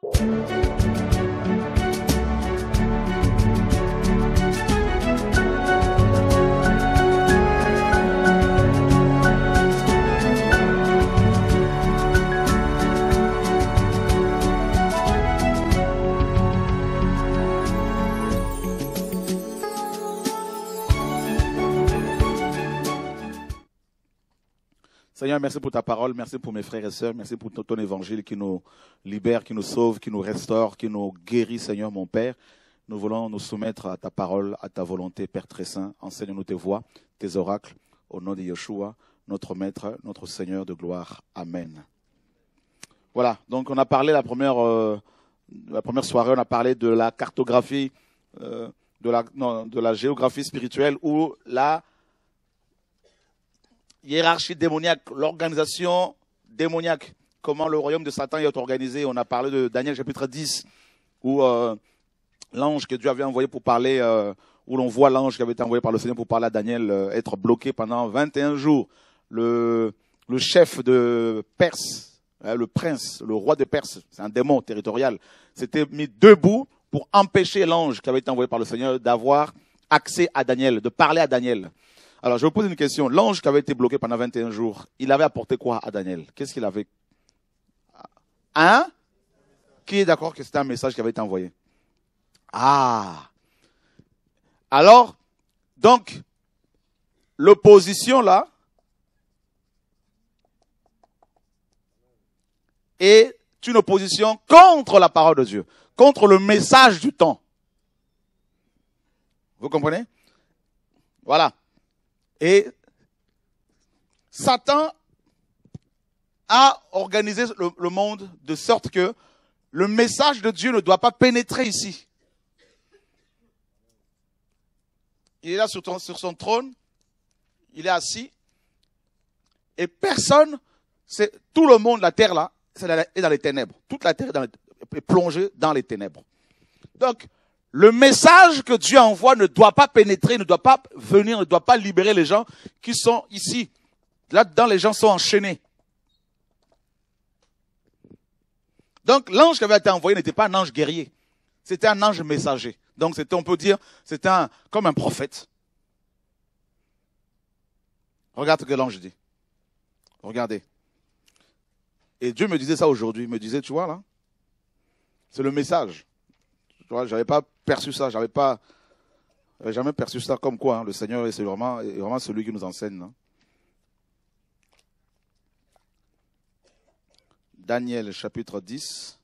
Seigneur, merci pour ta parole, merci pour mes frères et sœurs, merci pour ton évangile qui nous libère, qui nous sauve, qui nous restaure, qui nous guérit, Seigneur mon Père. Nous voulons nous soumettre à ta parole, à ta volonté, Père très saint. Enseigne-nous tes voies, tes oracles, au nom de Yeshua, notre Maître, notre Seigneur de gloire. Amen. Voilà, donc on a parlé la première soirée, on a parlé de la cartographie, de la géographie spirituelle ou la hiérarchie démoniaque, l'organisation démoniaque, comment le royaume de Satan est organisé. On a parlé de Daniel chapitre 10, où l'ange que Dieu avait envoyé pour parler, où l'on voit l'ange qui avait été envoyé par le Seigneur pour parler à Daniel, être bloqué pendant 21 jours. Le chef de Perse, le prince, le roi de Perse, c'est un démon territorial, s'était mis debout pour empêcher l'ange qui avait été envoyé par le Seigneur d'avoir accès à Daniel, de parler à Daniel. Alors, je vous pose une question. L'ange qui avait été bloqué pendant 21 jours, il avait apporté quoi à Daniel? Qu'est-ce qu'il avait? Hein? Qui est d'accord que c'était un message qui avait été envoyé? Ah! Alors, donc, l'opposition là est une opposition contre la parole de Dieu, contre le message du temps. Vous comprenez? Voilà. Et Satan a organisé le monde de sorte que le message de Dieu ne doit pas pénétrer ici. Il est là sur son trône, il est assis, et personne, tout le monde, la terre là, est dans les ténèbres. Toute la terre est plongée dans les ténèbres. Donc, le message que Dieu envoie ne doit pas pénétrer, ne doit pas venir, ne doit pas libérer les gens qui sont ici. Là-dedans, les gens sont enchaînés. Donc, l'ange qui avait été envoyé n'était pas un ange guerrier. C'était un ange messager. Donc, on peut dire, c'était comme un prophète. Regarde ce que l'ange dit. Regardez. Et Dieu me disait ça aujourd'hui. Il me disait, tu vois là, c'est le message. Tu vois, j'avais pas perçu ça, j'avais jamais perçu ça comme quoi, hein, le Seigneur est vraiment celui qui nous enseigne. Hein. Daniel chapitre 10.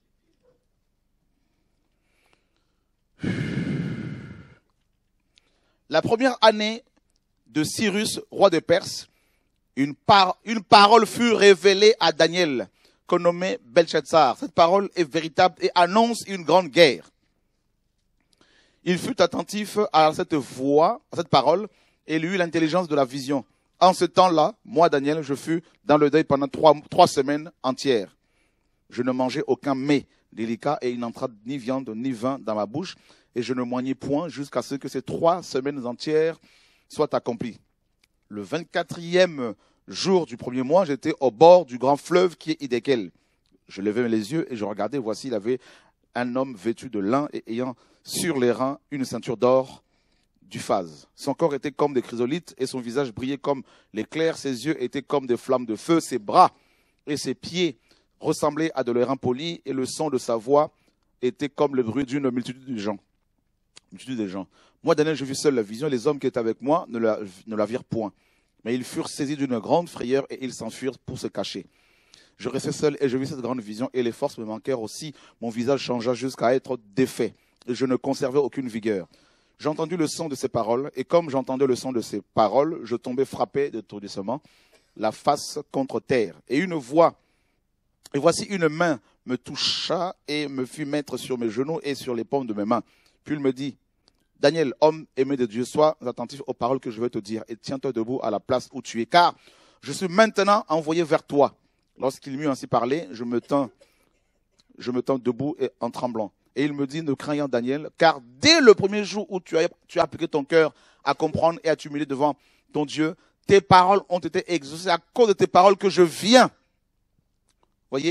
La première année de Cyrus, roi de Perse, une parole fut révélée à Daniel, qu'on nommait Belshazzar. Cette parole est véritable et annonce une grande guerre. Il fut attentif à cette voix, à cette parole, et il eut l'intelligence de la vision. En ce temps-là, moi, Daniel, je fus dans le deuil pendant trois semaines entières. Je ne mangeais aucun mets délicat et il n'entra ni viande ni vin dans ma bouche, et je ne moignais point jusqu'à ce que ces 3 semaines entières soient accomplies. Le 24e jour du premier mois, j'étais au bord du grand fleuve qui est Hiddekel. Je levai les yeux et je regardais, voici, il avait un homme vêtu de lin et ayant sur les reins une ceinture d'or du phase. Son corps était comme des chrysolites et son visage brillait comme l'éclair. Ses yeux étaient comme des flammes de feu. Ses bras et ses pieds ressemblaient à de l'airain poli et le son de sa voix était comme le bruit d'une multitude de gens. Moi, Daniel, je vis seul la vision. Les hommes qui étaient avec moi ne la virent point. Mais ils furent saisis d'une grande frayeur et ils s'enfuirent pour se cacher. Je restai seul et je vis cette grande vision et les forces me manquèrent aussi. Mon visage changea jusqu'à être défait et je ne conservais aucune vigueur. J'ai entendu le son de ces paroles et comme j'entendais le son de ces paroles, je tombais frappé d'étourdissement, la face contre terre. Et voici une main me toucha et me fit mettre sur mes genoux et sur les paumes de mes mains. Puis il me dit, Daniel, homme aimé de Dieu, sois attentif aux paroles que je vais te dire et tiens-toi debout à la place où tu es, car je suis maintenant envoyé vers toi. Lorsqu'il m'eut ainsi parlé, je me tins debout et en tremblant. Et il me dit, ne crains rien, Daniel, car dès le premier jour où tu as appliqué ton cœur à comprendre et à t'humilier devant ton Dieu, tes paroles ont été exaucées à cause de tes paroles que je viens. Voyez,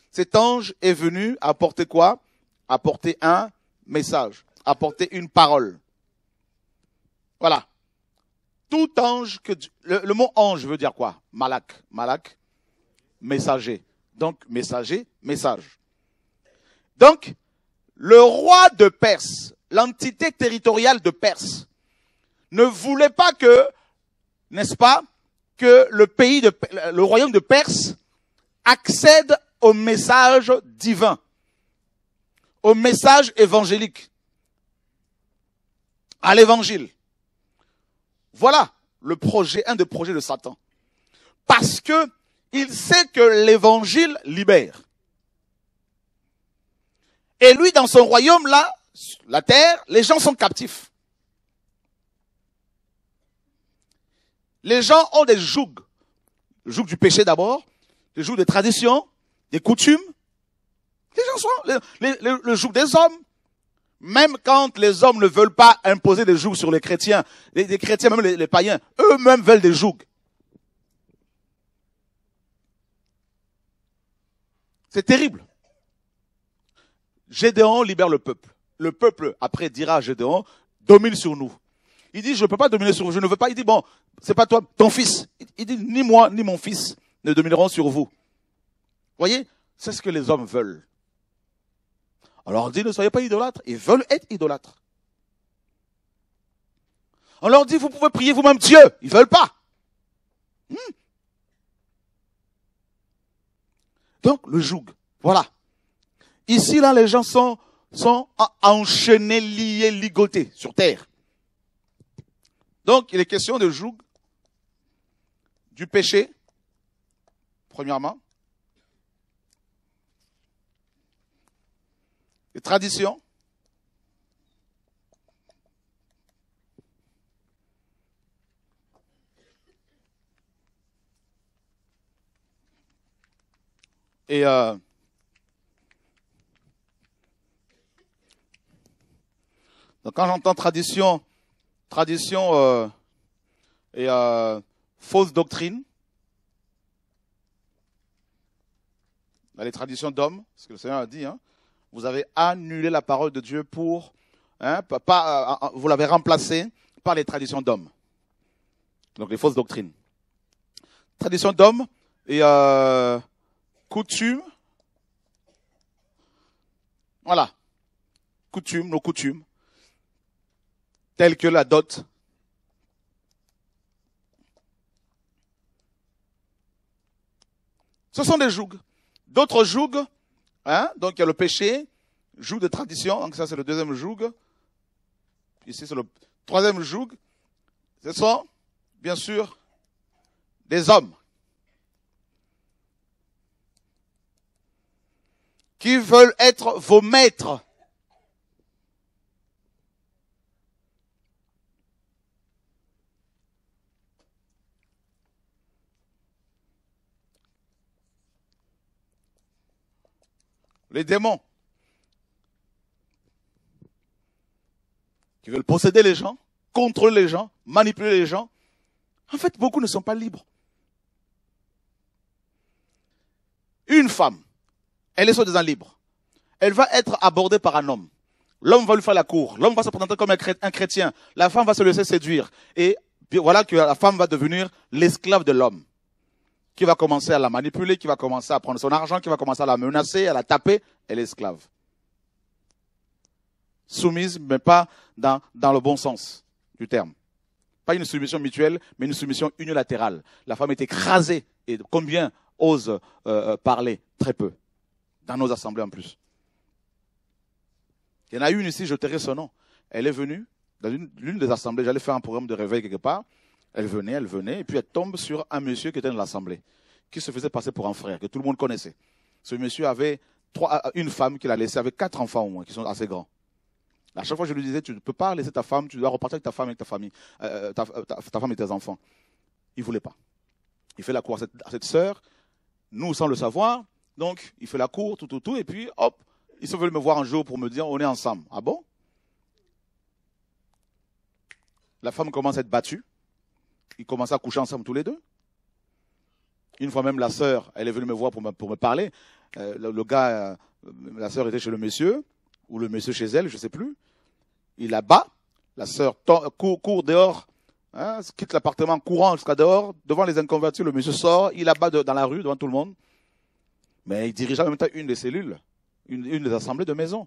Cet ange est venu apporter quoi? Apporter un message, apporter une parole. Voilà. Tout ange que le mot ange veut dire quoi? Malak. Malak, messager. Donc, messager, message. Donc, le roi de Perse, l'entité territoriale de Perse, ne voulait pas que, n'est-ce pas, que le royaume de Perse accède au message divin, au message évangélique, à l'évangile. Voilà un des projets de Satan. Parce que il sait que l'évangile libère. Et lui, dans son royaume, là, la terre, les gens sont captifs. Les gens ont des jougs. Le joug du péché d'abord, le joug des traditions, des coutumes. Les gens sont, le joug des hommes. Même quand les hommes ne veulent pas imposer des jougs sur les chrétiens, les chrétiens, même les païens, eux-mêmes veulent des jougs. C'est terrible. Gédéon libère le peuple. Le peuple, après, dira à Gédéon, domine sur nous. Il dit, je ne peux pas dominer sur vous, je ne veux pas. Il dit, bon, c'est pas toi, ton fils. Il dit, ni moi, ni mon fils ne domineront sur vous. Voyez, c'est ce que les hommes veulent. Alors on dit, ne soyez pas idolâtres. Ils veulent être idolâtres. On leur dit, vous pouvez prier vous-même Dieu. Ils veulent pas. Donc, le joug. Voilà. Ici, là, les gens sont enchaînés, liés, ligotés sur terre. Donc, il est question de joug, du péché, premièrement, des traditions, et donc quand j'entends tradition et fausse doctrine, dans les traditions d'hommes, ce que le Seigneur a dit, hein, vous avez annulé la parole de Dieu pour, vous l'avez remplacée par les traditions d'hommes. Donc les fausses doctrines. Traditions d'hommes et coutumes. Voilà. Nos coutumes. Telles que la dot. Ce sont des jougs. D'autres jougs, hein, donc il y a le péché, joug de tradition, donc ça c'est le deuxième joug. Ici c'est le troisième joug. Ce sont, bien sûr, des hommes qui veulent être vos maîtres. Les démons qui veulent posséder les gens, contrôler les gens, manipuler les gens. En fait, beaucoup ne sont pas libres. Une femme, elle est soi-disant libre. Elle va être abordée par un homme. L'homme va lui faire la cour. L'homme va se présenter comme un chrétien. La femme va se laisser séduire. Et voilà que la femme va devenir l'esclave de l'homme, qui va commencer à la manipuler, qui va commencer à prendre son argent, qui va commencer à la menacer, à la taper. Elle est esclave. Soumise, mais pas dans le bon sens du terme. Pas une soumission mutuelle, mais une soumission unilatérale. La femme est écrasée. Et combien osent parler? Très peu. Dans nos assemblées en plus. Il y en a une ici, je tairai son nom. Elle est venue dans l'une des assemblées. J'allais faire un programme de réveil quelque part. Elle venait, et puis elle tombe sur un monsieur qui était dans l'assemblée, qui se faisait passer pour un frère, que tout le monde connaissait. Ce monsieur avait une femme qu'il a laissée avec 4 enfants au moins, qui sont assez grands. À chaque fois, je lui disais, tu ne peux pas laisser ta femme, tu dois repartir avec ta femme et ta famille, ta femme et tes enfants. Il ne voulait pas. Il fait la cour à cette sœur, nous sans le savoir, donc il fait la cour, tout, et puis hop, ils sont venus me voir un jour pour me dire, on est ensemble. Ah bon? La femme commence à être battue. Ils commencent à coucher ensemble tous les deux. Une fois même, la sœur, elle est venue me voir pour me parler. le gars, la sœur était chez le monsieur, ou le monsieur chez elle, je ne sais plus. Il la bat, la sœur court dehors, hein, quitte l'appartement courant jusqu'à dehors, devant les inconvertis, le monsieur sort, il la bat dans la rue, devant tout le monde. Mais il dirigeait en même temps une des cellules, une des assemblées de maison.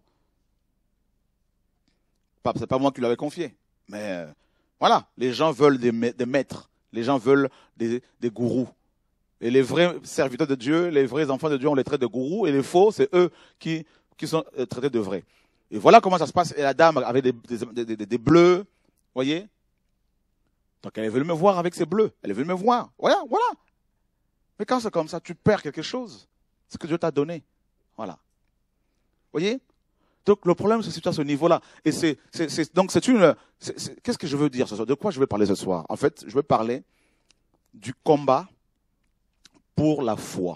C'est pas moi qui l'avais confié. Mais voilà, les gens veulent des maîtres, les gens veulent des gourous. Et les vrais serviteurs de Dieu, les vrais enfants de Dieu, on les traite de gourous, et les faux, c'est eux qui sont traités de vrais. Et voilà comment ça se passe. Et la dame avait des bleus, voyez. Donc elle est venue me voir avec ses bleus. Elle est venue me voir. Voilà. Mais quand c'est comme ça, tu perds quelque chose. Ce que Dieu t'a donné. Voilà. Voyez? Donc le problème se situe à ce niveau-là. Et qu'est-ce que je veux dire ce soir? De quoi je vais parler ce soir? En fait, je veux parler du combat pour la foi.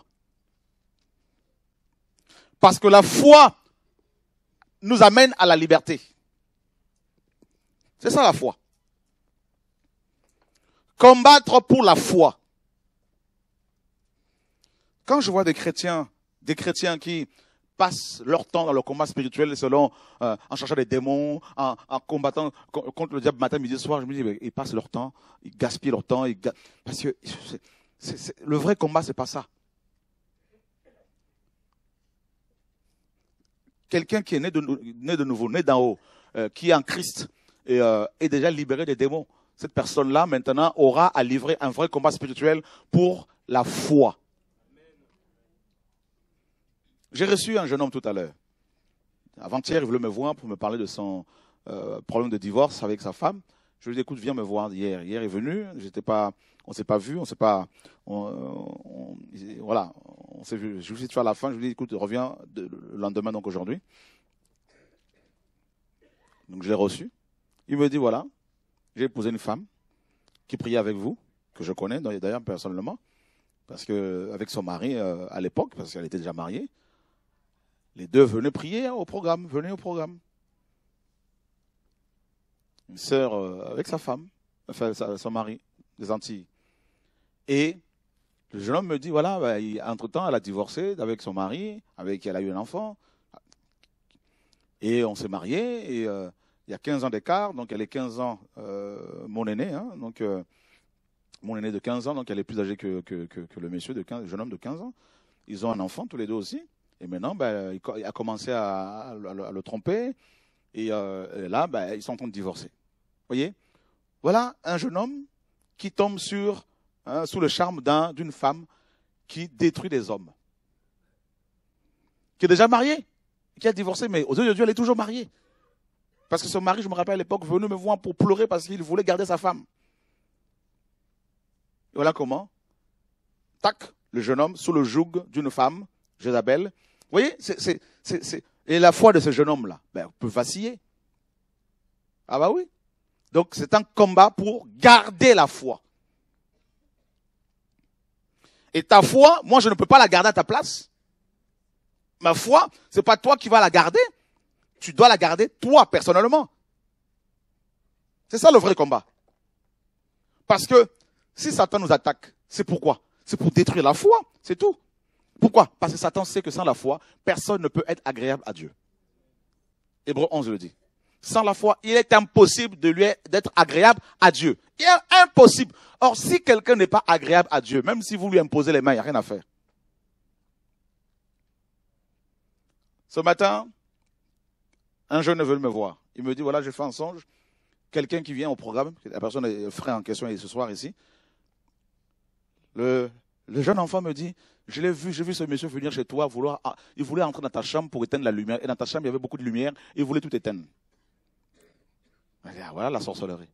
Parce que la foi nous amène à la liberté. C'est ça la foi. Combattre pour la foi. Quand je vois des chrétiens qui passent leur temps dans le combat spirituel en cherchant des démons, en combattant contre le diable matin, midi, soir, je me dis, ils passent leur temps, ils gaspillent leur temps, parce que le vrai combat, c'est pas ça. Quelqu'un qui est né de nouveau, né d'en haut, qui est en Christ et est déjà libéré des démons, cette personne-là, maintenant, aura à livrer un vrai combat spirituel pour la foi. J'ai reçu un jeune homme tout à l'heure. Avant-hier, il voulait me voir pour me parler de son problème de divorce avec sa femme. Je lui ai dit, écoute, viens me voir hier. Hier, il est venu, on s'est pas vu, voilà, on s'est vu. Je lui ai dit, à la fin, je lui ai dit, écoute, reviens le lendemain, donc aujourd'hui. Donc, je l'ai reçu. Il me dit, voilà, j'ai épousé une femme qui priait avec vous, que je connais d'ailleurs personnellement, parce que avec son mari à l'époque, parce qu'elle était déjà mariée, les deux venaient prier au programme, Une sœur avec sa femme, enfin son mari, des Antilles. Et le jeune homme me dit, voilà, entre-temps, elle a divorcé avec son mari, avec qui elle a eu un enfant. Et on s'est mariés, et il y a 15 ans d'écart, donc elle est 15 ans, mon aîné, hein, donc mon aîné de 15 ans, donc elle est plus âgée que le monsieur, le jeune homme de 15 ans. Ils ont un enfant, tous les deux aussi. Et maintenant, il a commencé à le tromper. Et là, ils sont en train de divorcer. Vous voyez? Voilà un jeune homme qui tombe sous le charme d'une femme qui détruit des hommes. Qui est déjà mariée, qui a divorcé, mais aux yeux de Dieu, elle est toujours mariée. Parce que son mari, je me rappelle à l'époque, venait me voir pour pleurer parce qu'il voulait garder sa femme. Et voilà comment, tac, le jeune homme sous le joug d'une femme, Jézabel. Vous voyez, et la foi de ce jeune homme-là, peut vaciller. Ah bah oui. Donc c'est un combat pour garder la foi. Et ta foi, moi je ne peux pas la garder à ta place. Ma foi, c'est pas toi qui vas la garder. Tu dois la garder toi personnellement. C'est ça le vrai combat. Parce que si Satan nous attaque, c'est pourquoi? C'est pour détruire la foi, c'est tout. Pourquoi? Parce que Satan sait que sans la foi, personne ne peut être agréable à Dieu. Hébreux 11 le dit. Sans la foi, il est impossible d'être agréable à Dieu. Il est impossible. Or, si quelqu'un n'est pas agréable à Dieu, même si vous lui imposez les mains, il n'y a rien à faire. Ce matin, un jeune veut me voir. Il me dit, voilà, j'ai fait un songe. Quelqu'un qui vient au programme, la personne est le frère en question est ce soir ici. Le jeune enfant me dit, j'ai vu ce monsieur venir chez toi, il voulait entrer dans ta chambre pour éteindre la lumière. Et dans ta chambre, il y avait beaucoup de lumière, et il voulait tout éteindre. Voilà la sorcellerie.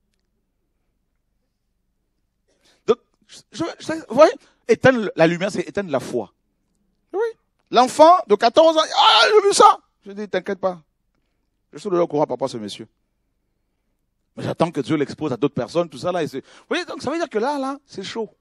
Donc, vous voyez, éteindre la lumière, c'est éteindre la foi. Oui. L'enfant de 14 ans, j'ai vu ça. Je dis, t'inquiète pas. Je suis au courant par rapport à ce monsieur. Mais j'attends que Dieu l'expose à d'autres personnes, tout ça là. Vous voyez, donc ça veut dire que là, c'est chaud.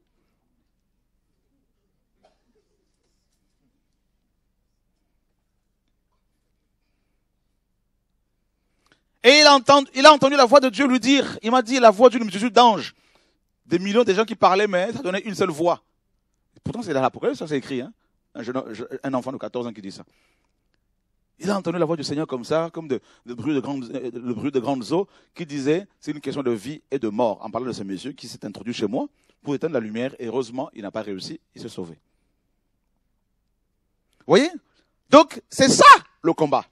Et il a entendu la voix de Dieu lui dire, il m'a dit la voix d'une multitude d'anges. Des millions de gens qui parlaient, mais ça donnait une seule voix. Et pourtant, c'est dans l'Apocalypse, ça c'est écrit. Hein. un enfant de 14 ans qui dit ça. Il a entendu la voix du Seigneur comme ça, comme le bruit de grandes eaux, qui disait, c'est une question de vie et de mort. En parlant de ce monsieur qui s'est introduit chez moi pour éteindre la lumière, et heureusement, il n'a pas réussi, il s'est sauvé. Vous voyez? Donc, c'est ça, le combat.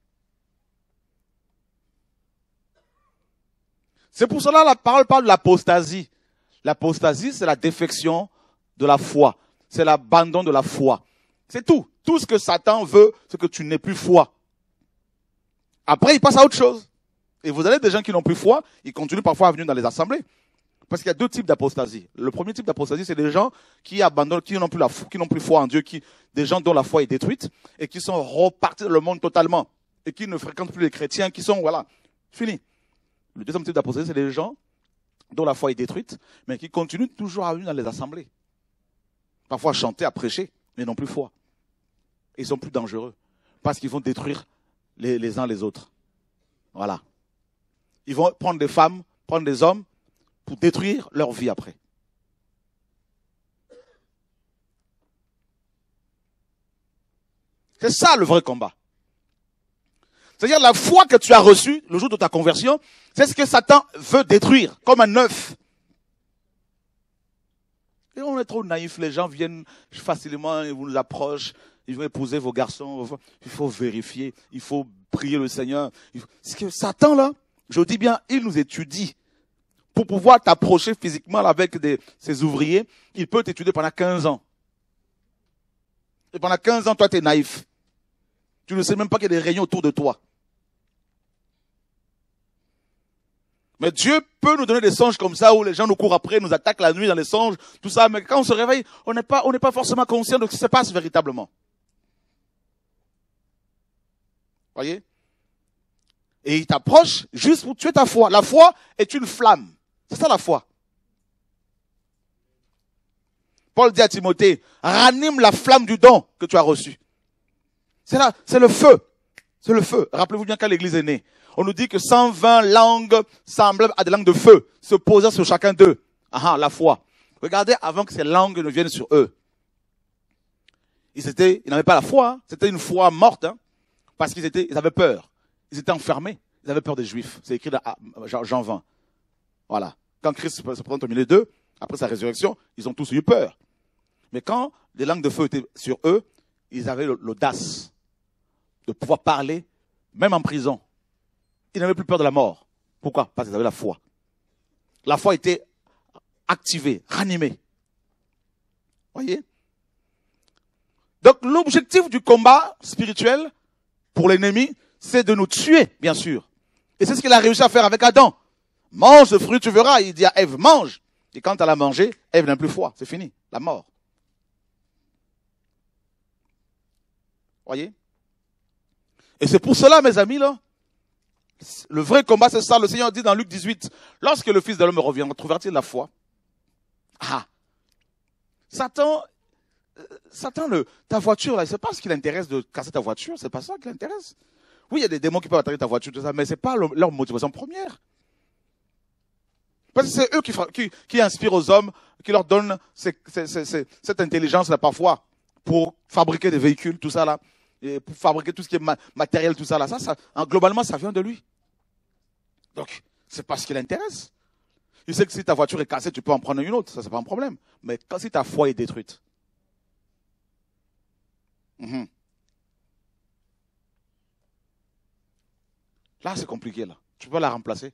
C'est pour cela la parole parle de l'apostasie. L'apostasie, c'est la défection de la foi. C'est l'abandon de la foi. C'est tout. Tout ce que Satan veut, c'est que tu n'aies plus foi. Après, il passe à autre chose. Et vous avez des gens qui n'ont plus foi, ils continuent parfois à venir dans les assemblées. Parce qu'il y a deux types d'apostasie. Le premier type d'apostasie, c'est des gens qui abandonnent, qui n'ont plus foi en Dieu, des gens dont la foi est détruite, et qui sont repartis dans le monde totalement, et qui ne fréquentent plus les chrétiens, qui sont, voilà, fini. Le deuxième type d'apostasie, c'est des gens dont la foi est détruite, mais qui continuent toujours à venir dans les assemblées. Parfois à chanter, à prêcher, mais n'ont plus foi. Ils sont plus dangereux, parce qu'ils vont détruire les uns les autres. Voilà. Ils vont prendre des femmes, prendre des hommes, pour détruire leur vie après. C'est ça le vrai combat. C'est-à-dire la foi que tu as reçue le jour de ta conversion, c'est ce que Satan veut détruire, comme un œuf. Et on est trop naïfs, les gens viennent facilement, ils vous nous approchent, ils vont épouser vos garçons, il faut vérifier, il faut prier le Seigneur. C'est que Satan là, je dis bien, il nous étudie. Pour pouvoir t'approcher physiquement avec ses ouvriers, il peut t'étudier pendant 15 ans. Et pendant 15 ans, toi, tu es naïf. Tu ne sais même pas qu'il y a des réunions autour de toi. Mais Dieu peut nous donner des songes comme ça où les gens nous courent après, nous attaquent la nuit dans les songes, tout ça. Mais quand on se réveille, on n'est pas forcément conscient de ce qui se passe véritablement. Voyez? Et il t'approche juste pour tuer ta foi. La foi est une flamme. C'est ça la foi. Paul dit à Timothée, ranime la flamme du don que tu as reçu. C'est le feu. C'est le feu. Rappelez-vous bien quand l'église est née. On nous dit que 120 langues semblables à des langues de feu se posaient sur chacun d'eux. Ah, la foi. Regardez avant que ces langues ne viennent sur eux. Ils n'avaient pas la foi. Hein. C'était une foi morte. Hein, parce qu'ils avaient peur. Ils étaient enfermés. Ils avaient peur des Juifs. C'est écrit dans Jean 20. Voilà. Quand Christ se présente au milieu d'eux, après sa résurrection, ils ont tous eu peur. Mais quand les langues de feu étaient sur eux, ils avaient l'audace de pouvoir parler, même en prison. Ils n'avaient plus peur de la mort. Pourquoi? Parce qu'ils avaient la foi. La foi était activée, ranimée. Voyez? Donc l'objectif du combat spirituel pour l'ennemi, c'est de nous tuer, bien sûr. Et c'est ce qu'il a réussi à faire avec Adam. Mange ce fruit, tu verras. Il dit à Ève, mange. Et quand elle a mangé, Ève n'a plus foi. C'est fini. La mort. Voyez? Et c'est pour cela, mes amis, là, le vrai combat, c'est ça. Le Seigneur dit dans Luc 18, lorsque le Fils de l'homme reviendra, trouvera-t-il la foi? Ah! Satan, ta voiture, là, c'est pas ce qui l'intéresse de casser ta voiture. C'est pas ça qui l'intéresse. Oui, il y a des démons qui peuvent attaquer ta voiture, tout ça, mais c'est pas leur motivation première. Parce que c'est eux qui inspirent aux hommes, qui leur donnent cette intelligence-là parfois pour fabriquer des véhicules, tout ça là, et pour fabriquer tout ce qui est matériel, tout ça là. Globalement, ça vient de lui. Donc, c'est pas ce qui l'intéresse. Il sait que si ta voiture est cassée, tu peux en prendre une autre, ça c'est pas un problème. Mais si ta foi est détruite, là c'est compliqué là. Tu peux la remplacer.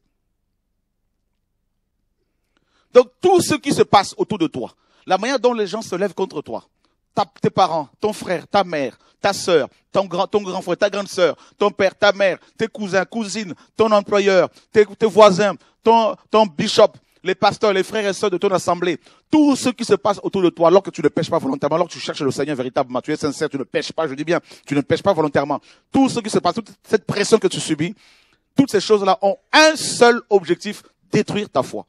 Donc, tout ce qui se passe autour de toi, la manière dont les gens se lèvent contre toi, tes parents, ton frère, ta mère, ta sœur, ton grand frère, ta grande sœur, ton père, ta mère, tes cousins, cousines, ton employeur, tes voisins, ton bishop, les pasteurs, les frères et sœurs de ton assemblée, tout ce qui se passe autour de toi, alors que tu ne pêches pas volontairement, alors que tu cherches le Seigneur véritablement, tu es sincère, tu ne pêches pas, je dis bien, tu ne pêches pas volontairement. Tout ce qui se passe, toute cette pression que tu subis, toutes ces choses-là ont un seul objectif, détruire ta foi.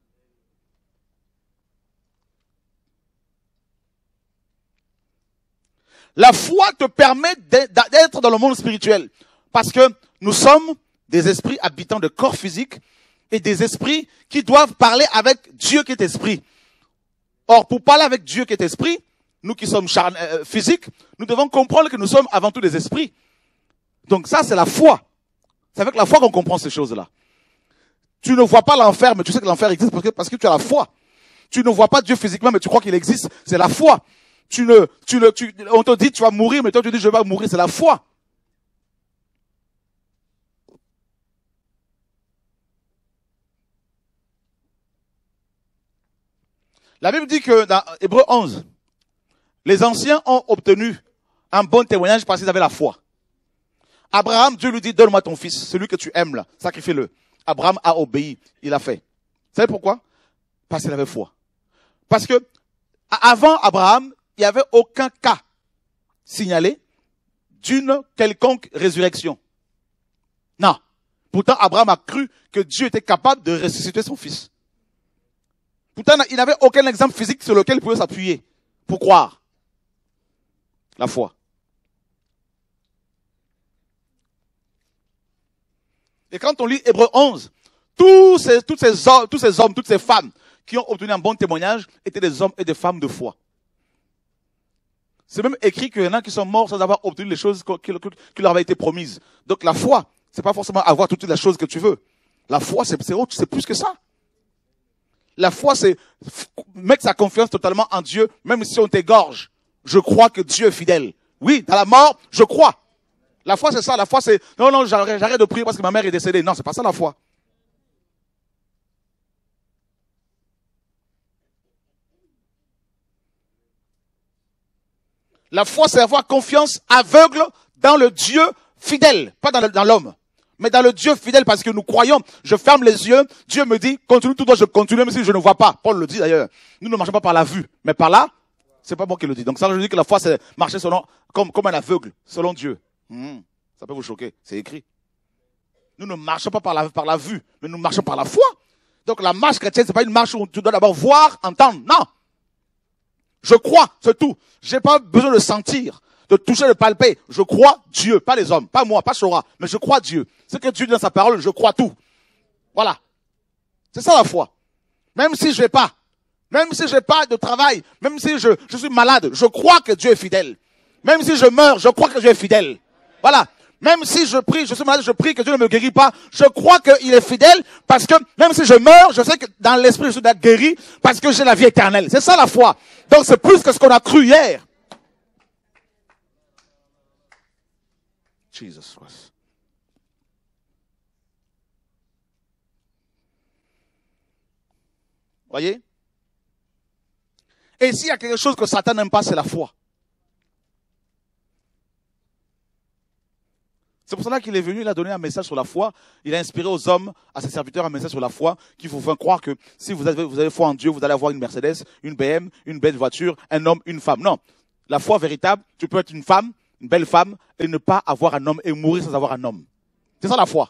La foi te permet d'être dans le monde spirituel. Parce que nous sommes des esprits habitants de corps physiques et des esprits qui doivent parler avec Dieu qui est esprit. Or, pour parler avec Dieu qui est esprit, nous qui sommes physiques, nous devons comprendre que nous sommes avant tout des esprits. Donc ça, c'est la foi. C'est avec la foi qu'on comprend ces choses-là. Tu ne vois pas l'enfer, mais tu sais que l'enfer existe parce que tu as la foi. Tu ne vois pas Dieu physiquement, mais tu crois qu'il existe. C'est la foi. On te dit tu vas mourir, mais toi tu dis je vais mourir. C'est la foi. La Bible dit que dans Hébreux 11, les anciens ont obtenu un bon témoignage parce qu'ils avaient la foi. Abraham, Dieu lui dit, donne-moi ton fils, celui que tu aimes là, sacrifie-le. Abraham a obéi, il a fait. Vous savez pourquoi? Parce qu'il avait foi. Parce que avant Abraham, il n'y avait aucun cas signalé d'une quelconque résurrection. Non. Pourtant, Abraham a cru que Dieu était capable de ressusciter son fils. Pourtant, il n'avait aucun exemple physique sur lequel il pouvait s'appuyer pour croire. La foi. Et quand on lit Hébreux 11, tous ces hommes, toutes ces femmes qui ont obtenu un bon témoignage étaient des hommes et des femmes de foi. C'est même écrit qu'il y en a qui sont morts sans avoir obtenu les choses qui leur avaient été promises. Donc la foi, c'est pas forcément avoir toutes les choses que tu veux. La foi, c'est plus que ça. La foi, c'est mettre sa confiance totalement en Dieu, même si on t'égorge. Je crois que Dieu est fidèle. Oui, dans la mort, je crois. La foi, c'est ça. La foi, c'est, non, j'arrête de prier parce que ma mère est décédée. Non, c'est pas ça la foi. La foi, c'est avoir confiance aveugle dans le Dieu fidèle, pas dans l'homme, mais dans le Dieu fidèle parce que nous croyons. Je ferme les yeux, Dieu me dit, continue tout droit, je continue même si je ne vois pas. Paul le dit d'ailleurs. Nous ne marchons pas par la vue, mais par là, c'est pas moi qui le dis. Donc ça, je dis que la foi, c'est marcher comme un aveugle, selon Dieu. Ça peut vous choquer, c'est écrit. Nous ne marchons pas par la vue, mais nous marchons par la foi. Donc la marche chrétienne, c'est pas une marche où tu dois d'abord voir, entendre. Non. Je crois, c'est tout. J'ai pas besoin de sentir, de toucher, de palper. Je crois Dieu, pas les hommes, pas moi, pas Sora, mais je crois Dieu. Ce que Dieu dit dans sa parole, je crois tout. Voilà. C'est ça la foi. Même si je vais pas, même si j'ai pas de travail, même si je suis malade, je crois que Dieu est fidèle. Même si je meurs, je crois que Dieu est fidèle. Voilà. Même si je prie, je suis malade, je prie que Dieu ne me guérit pas, je crois qu'il est fidèle parce que même si je meurs, je sais que dans l'esprit, je suis guéri parce que j'ai la vie éternelle. C'est ça la foi. Donc c'est plus que ce qu'on a cru hier. Jesus Christ. Voyez? Et s'il y a quelque chose que Satan n'aime pas, c'est la foi. C'est pour cela qu'il est venu, il a donné un message sur la foi. Il a inspiré aux hommes, à ses serviteurs, un message sur la foi, qui vous fait croire que si vous avez foi en Dieu, vous allez avoir une Mercedes, une BM, une belle voiture, un homme, une femme. Non. La foi véritable, tu peux être une femme, une belle femme, et ne pas avoir un homme, et mourir sans avoir un homme. C'est ça la foi.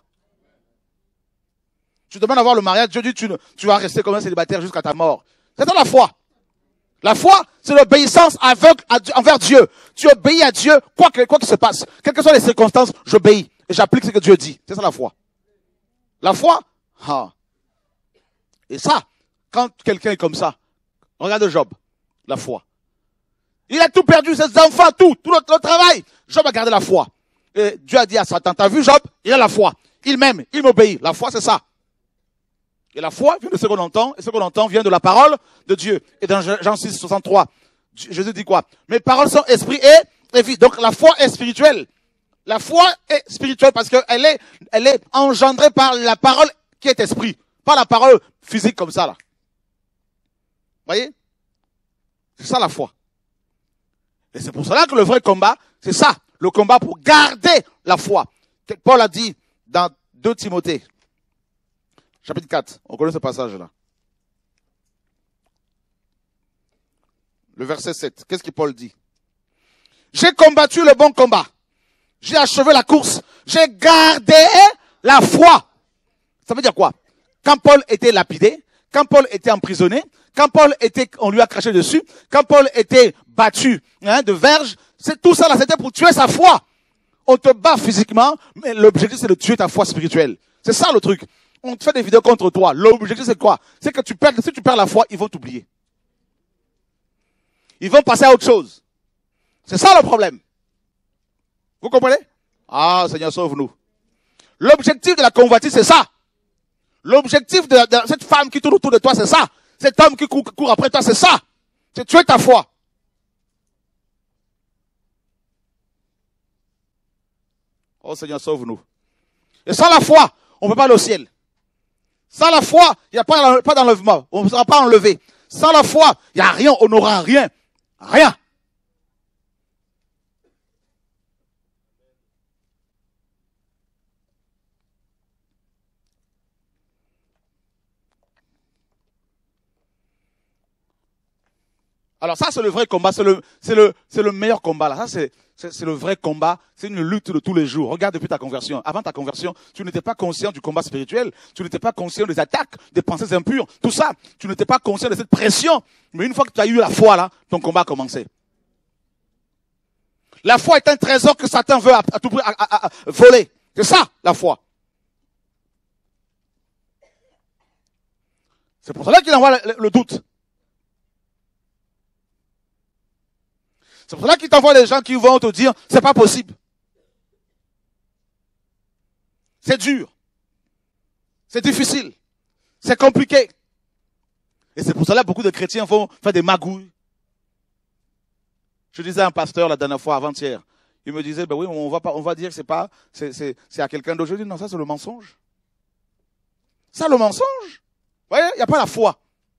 Tu demandes d'avoir le mariage, Dieu dit tu vas rester comme un célibataire jusqu'à ta mort. C'est ça la foi. La foi, c'est l'obéissance aveugle envers Dieu. Tu obéis à Dieu, quoi qu'il se passe. Quelles que soient les circonstances, j'obéis. Et j'applique ce que Dieu dit. C'est ça la foi. La foi, Et ça, quand quelqu'un est comme ça, regarde Job, la foi. Il a tout perdu, ses enfants, tout le travail. Job a gardé la foi. Et Dieu a dit à Satan, t'as vu Job? Il a la foi. Il m'aime, il m'obéit. La foi, c'est ça. Et la foi vient de ce qu'on entend, et ce qu'on entend vient de la parole de Dieu. Et dans Jean 6, 63, Jésus dit quoi? Mes paroles sont esprit et vie. Donc la foi est spirituelle. La foi est spirituelle parce qu'elle est engendrée par la parole qui est esprit. Pas la parole physique comme ça, là. Voyez? C'est ça la foi. Et c'est pour cela que le vrai combat, c'est ça. Le combat pour garder la foi. Paul a dit dans 2 Timothée. Chapitre 4, on connaît ce passage-là. Le verset 7, qu'est-ce que Paul dit? J'ai combattu le bon combat. J'ai achevé la course. J'ai gardé la foi. Ça veut dire quoi? Quand Paul était lapidé, quand Paul était emprisonné, quand on lui a craché dessus, quand Paul était battu de verge, c'est tout ça là, c'était pour tuer sa foi. On te bat physiquement, mais l'objectif c'est de tuer ta foi spirituelle. C'est ça le truc. On te fait des vidéos contre toi. L'objectif, c'est quoi? C'est que si tu perds la foi, ils vont t'oublier. Ils vont passer à autre chose. C'est ça le problème. Vous comprenez? Ah, Seigneur, sauve-nous. L'objectif de la convoitise, c'est ça. L'objectif de cette femme qui tourne autour de toi, c'est ça. Cet homme qui court après toi, c'est ça. C'est tuer ta foi. Oh Seigneur, sauve-nous. Et sans la foi, on ne peut pas aller au ciel. Sans la foi, il n'y a pas d'enlèvement. On ne sera pas enlevé. Sans la foi, il n'y a rien, on n'aura rien. Rien. Alors ça, c'est le vrai combat, c'est le meilleur combat là. Ça, c'est le vrai combat, c'est une lutte de tous les jours. Regarde depuis ta conversion. Avant ta conversion, tu n'étais pas conscient du combat spirituel, tu n'étais pas conscient des attaques, des pensées impures, tout ça. Tu n'étais pas conscient de cette pression. Mais une fois que tu as eu la foi là, ton combat a commencé. La foi est un trésor que Satan veut à tout prix voler. C'est ça, la foi. C'est pour cela qu'il envoie le doute. C'est pour cela qu'il t'envoie des gens qui vont te dire, c'est pas possible. C'est dur. C'est difficile. C'est compliqué. Et c'est pour cela que beaucoup de chrétiens vont faire des magouilles. Je disais à un pasteur la dernière fois, avant-hier, il me disait, ben oui, on va dire que c'est à quelqu'un d'autre. Je dis, non, ça c'est le mensonge. Ça, le mensonge. Vous voyez, il n'y a pas la foi.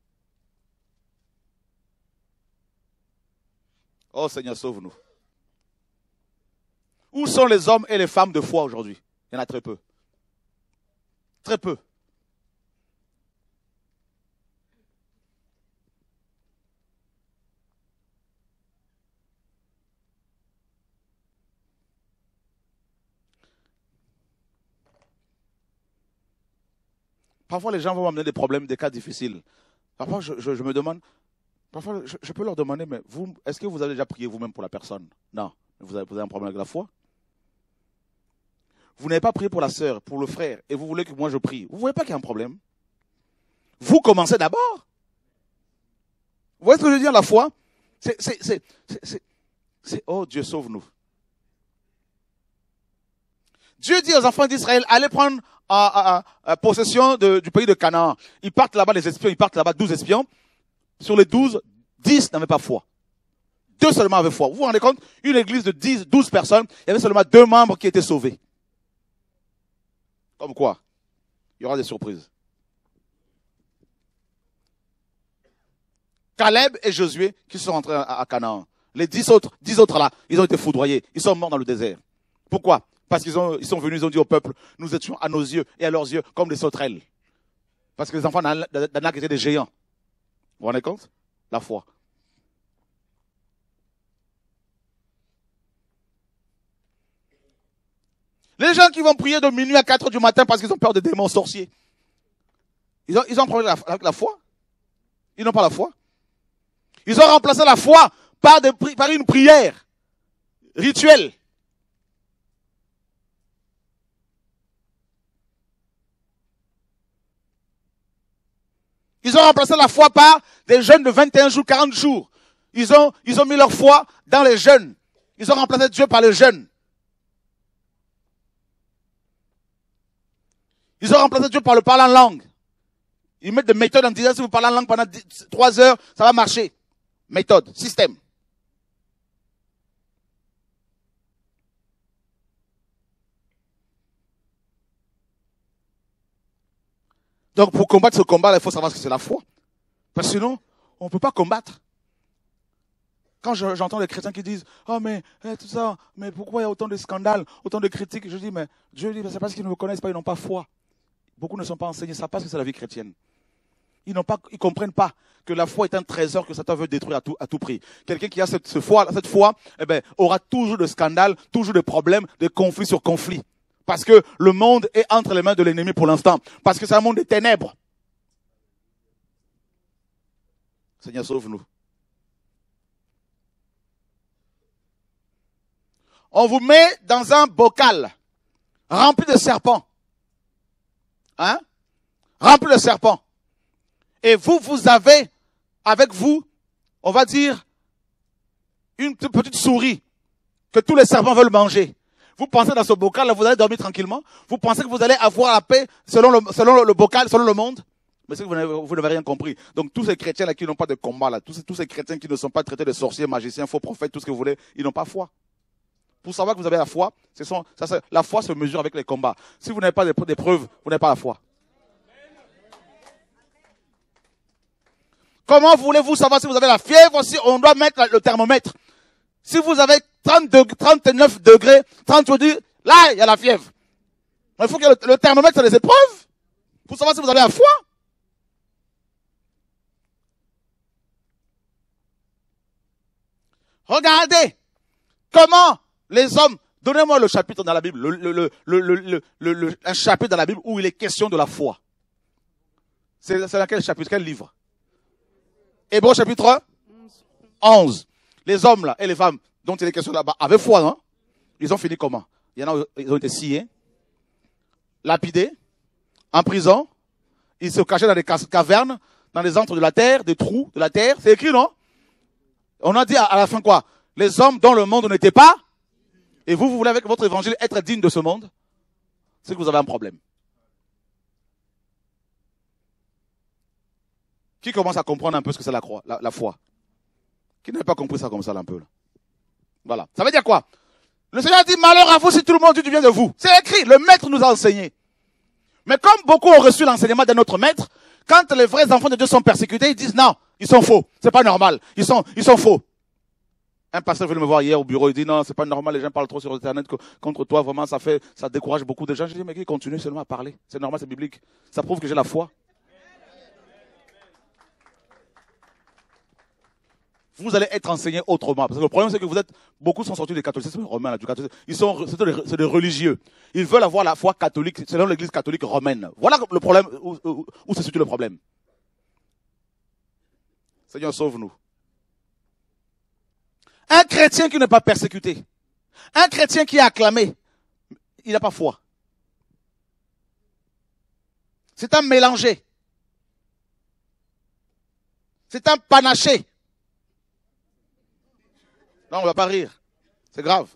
Oh Seigneur, sauve-nous. Où sont les hommes et les femmes de foi aujourd'hui? Il y en a très peu. Très peu. Parfois, les gens vont m'amener des problèmes, des cas difficiles. Parfois, je me demande, parfois, je peux leur demander, mais vous, est-ce que vous avez déjà prié vous-même pour la personne? Non. Vous avez un problème avec la foi? Vous n'avez pas prié pour la sœur, pour le frère, et vous voulez que moi je prie. Vous ne voyez pas qu'il y a un problème? Vous commencez d'abord. Vous voyez ce que je veux dire, la foi? Oh Dieu, sauve-nous. Dieu dit aux enfants d'Israël, allez prendre possession du pays de Canaan. Ils partent là-bas, les espions, ils partent là-bas, 12 espions. Sur les 12, 10 n'avaient pas foi. 2 seulement avaient foi. Vous vous rendez compte? Une église de 12 personnes, il y avait seulement 2 membres qui étaient sauvés. Comme quoi? Il y aura des surprises. Caleb et Josué qui sont rentrés à Canaan. Les 10 autres là, ils ont été foudroyés. Ils sont morts dans le désert. Pourquoi? Parce qu'ils sont venus, ils ont dit au peuple, nous étions à nos yeux et à leurs yeux comme des sauterelles. Parce que les enfants d'Anak étaient des géants. Vous vous rendez compte? La foi. Les gens qui vont prier de minuit à 4 heures du matin parce qu'ils ont peur des démons sorciers. Ils ont un problème avec la foi. Ils n'ont pas la foi. Ils ont remplacé la foi par une prière rituelle. Ils ont remplacé la foi par des jeûnes de 21 jours, 40 jours. Ils ont mis leur foi dans les jeûnes. Ils ont remplacé Dieu par les jeûnes. Ils ont remplacé Dieu par le parler en langue. Ils mettent des méthodes en disant si vous parlez en langue pendant 3 heures, ça va marcher. Méthode, système. Donc pour combattre ce combat, il faut savoir ce que c'est la foi. Parce que sinon, on ne peut pas combattre. Quand j'entends les chrétiens qui disent « Oh mais tout ça, mais pourquoi il y a autant de scandales, autant de critiques ?» Je dis « Mais Dieu dit, c'est parce qu'ils ne me connaissent pas, ils n'ont pas foi. » Beaucoup ne sont pas enseignés, ça parce que c'est la vie chrétienne. Ils ne comprennent pas que la foi est un trésor que Satan veut détruire à tout prix. Quelqu'un qui a cette foi, aura toujours de scandales, toujours de problèmes, de conflits sur conflits. Parce que le monde est entre les mains de l'ennemi pour l'instant. Parce que c'est un monde des ténèbres. Seigneur, sauve-nous. On vous met dans un bocal rempli de serpents. Hein? Rempli de serpents. Et vous avez avec vous, on va dire, une petite souris que tous les serpents veulent manger. Vous pensez dans ce bocal, là, vous allez dormir tranquillement? Vous pensez que vous allez avoir la paix selon le bocal, selon le monde? Mais c'est que vous n'avez rien compris. Donc tous ces chrétiens là qui n'ont pas de combat là, tous ces chrétiens qui ne sont pas traités de sorciers, magiciens, faux prophètes, tout ce que vous voulez, ils n'ont pas foi. Pour savoir que vous avez la foi, la foi se mesure avec les combats. Si vous n'avez pas des preuves, vous n'avez pas la foi. Comment voulez-vous savoir si vous avez la fièvre? Si on doit mettre le thermomètre. Si vous avez 39 degrés, 30, vous dites, là, il y a la fièvre. Mais il faut que le thermomètre soit des épreuves. Pour savoir si vous avez la foi. Regardez. Comment les hommes, donnez-moi le chapitre dans la Bible, un chapitre dans la Bible où il est question de la foi. C'est laquelle chapitre, quel livre? Hébreux chapitre 11. Les hommes là et les femmes dont il est question là-bas avaient foi, non? Ils ont fini comment? Il y en a, ils ont été sciés, lapidés, en prison. Ils se cachaient dans des cavernes, dans les antres de la terre, des trous de la terre. C'est écrit, non? On a dit à la fin quoi? Les hommes dont le monde n'était pas. Et vous voulez avec votre évangile être digne de ce monde? C'est que vous avez un problème. Qui commence à comprendre un peu ce que c'est la foi? Qui n'a pas compris ça comme ça un peu là? Voilà. Ça veut dire quoi? Le Seigneur dit malheur à vous si tout le monde dit du bien de vous. C'est écrit, le maître nous a enseigné. Mais comme beaucoup ont reçu l'enseignement de notre maître, quand les vrais enfants de Dieu sont persécutés, ils disent non, ils sont faux. C'est pas normal. Ils sont faux. Un pasteur venu me voir hier au bureau, il dit non, c'est pas normal, les gens parlent trop sur Internet contre toi, vraiment ça décourage beaucoup de gens. Je dis mais qui continue seulement à parler? C'est normal, c'est biblique. Ça prouve que j'ai la foi. Vous allez être enseigné autrement. Parce que le problème, c'est que beaucoup sont sortis du catholicisme romain, là, du catholicisme. C'est des religieux. Ils veulent avoir la foi catholique, selon l'église catholique romaine. Voilà le problème, où se situe le problème. Seigneur, sauve-nous. Un chrétien qui n'est pas persécuté, un chrétien qui est acclamé, il n'a pas foi. C'est un mélangé. C'est un panaché. Non, on ne va pas rire. C'est grave.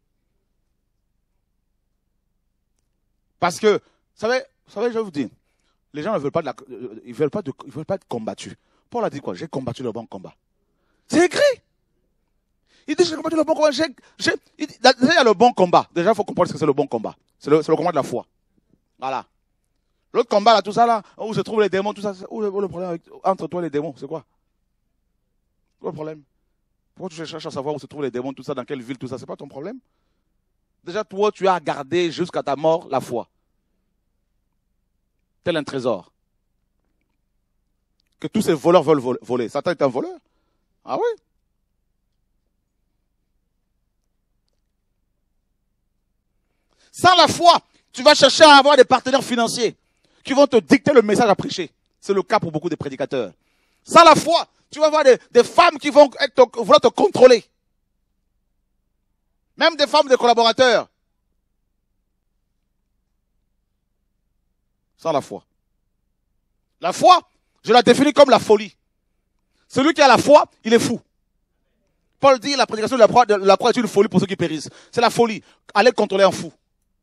Parce que, vous savez, je vais vous dire, les gens ne veulent pas ils veulent pas être combattus. Paul a dit quoi? J'ai combattu le bon combat. C'est écrit. Il dit, j'ai combattu le bon combat. Déjà, il y a le bon combat. Déjà, il faut comprendre ce que c'est le bon combat. C'est le combat de la foi. Voilà. L'autre combat, là, tout ça, là, où se trouvent les démons, tout ça, où le problème entre toi et les démons, c'est quoi? Quoi le problème? Pourquoi tu cherches à savoir où se trouvent les démons, tout ça, dans quelle ville, tout ça, c'est pas ton problème? Déjà, toi, tu as gardé jusqu'à ta mort la foi. Tel un trésor. Que tous ces voleurs veulent voler. Satan est un voleur? Ah oui? Sans la foi, tu vas chercher à avoir des partenaires financiers qui vont te dicter le message à prêcher. C'est le cas pour beaucoup de prédicateurs. Sans la foi, tu vas avoir des femmes qui vont vouloir te contrôler. Même des femmes, des collaborateurs. Sans la foi. La foi, je la définis comme la folie. Celui qui a la foi, il est fou. Paul dit la prédication de la croix est une folie pour ceux qui périssent. C'est la folie. Allez contrôler un fou.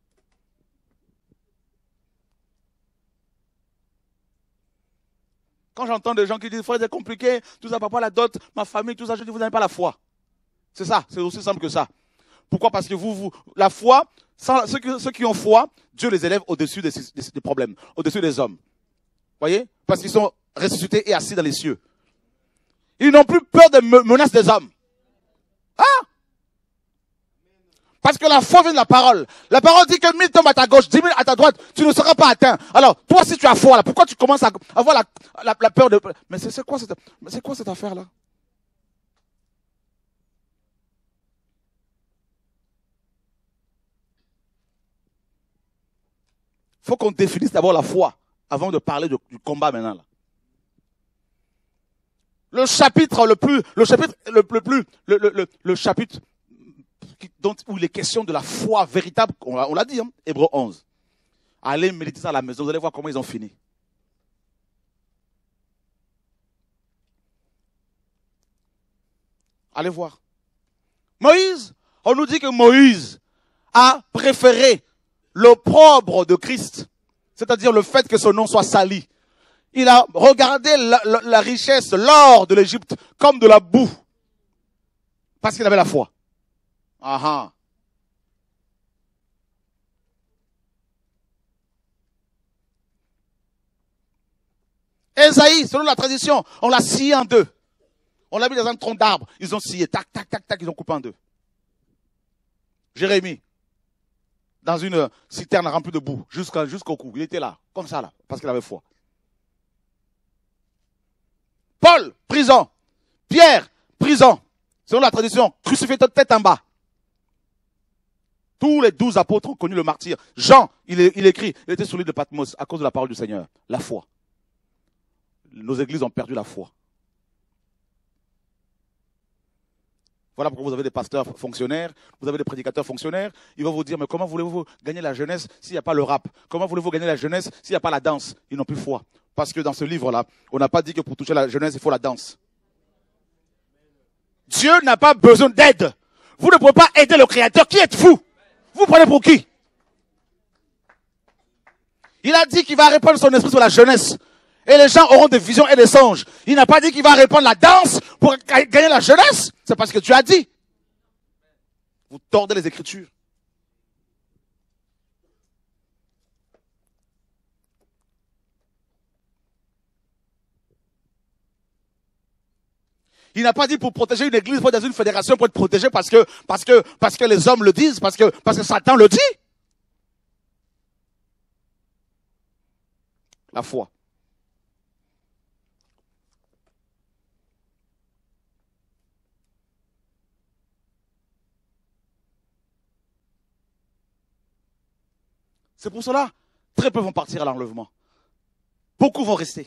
Quand j'entends des gens qui disent, frère, c'est compliqué, tout ça, papa, la dot, ma famille, tout ça, je dis, vous n'avez pas la foi. C'est ça, c'est aussi simple que ça. Pourquoi? Parce que la foi, ceux qui ont foi, Dieu les élève au-dessus des problèmes, au-dessus des hommes. Voyez? Parce qu'ils sont ressuscités et assis dans les cieux. Ils n'ont plus peur des menaces des hommes. Ah! Parce que la foi vient de la parole. La parole dit que 1000 tombent à ta gauche, 10 000 à ta droite, tu ne seras pas atteint. Alors, toi, si tu as foi, là, pourquoi tu commences à avoir la peur de... Mais c'est quoi cette affaire-là? Il faut qu'on définisse d'abord la foi avant de parler du combat maintenant, là. Le chapitre où il est question de la foi véritable, on l'a dit, hein, Hébreux 11. Allez méditer ça à la maison, vous allez voir comment ils ont fini. Allez voir. Moïse, on nous dit que Moïse a préféré l'opprobre de Christ, c'est-à-dire le fait que son nom soit sali. Il a regardé la richesse, l'or de l'Égypte comme de la boue, parce qu'il avait la foi. Ah. Ésaïe, selon la tradition, on l'a scié en deux. On l'a mis dans un tronc d'arbre. Ils ont scié, tac, tac, tac, tac, ils ont coupé en deux. Jérémie, dans une citerne remplie de boue, jusqu'au cou. Il était là, comme ça, là, parce qu'il avait foi. Paul, prison. Pierre, prison. Selon la tradition, crucifié tête en bas. Tous les 12 apôtres ont connu le martyre. Jean, il écrit, il était sur l'île de Patmos à cause de la parole du Seigneur. La foi. Nos églises ont perdu la foi. Voilà pourquoi vous avez des pasteurs fonctionnaires, vous avez des prédicateurs fonctionnaires. Ils vont vous dire, mais comment voulez-vous gagner la jeunesse s'il n'y a pas le rap? Comment voulez-vous gagner la jeunesse s'il n'y a pas la danse? Ils n'ont plus foi. Parce que dans ce livre-là, on n'a pas dit que pour toucher la jeunesse, il faut la danse. Dieu n'a pas besoin d'aide. Vous ne pouvez pas aider le Créateur. Qui êtes-vous? Vous prenez pour qui? Il a dit qu'il va répandre son esprit sur la jeunesse. Et les gens auront des visions et des songes. Il n'a pas dit qu'il va répandre la danse pour gagner la jeunesse. C'est parce que Dieu a dit. Vous tordez les Écritures. Il n'a pas dit pour protéger une église, pour être dans une fédération, pour être protégé parce que les hommes le disent, parce que Satan le dit. La foi. C'est pour cela, très peu vont partir à l'enlèvement. Beaucoup vont rester.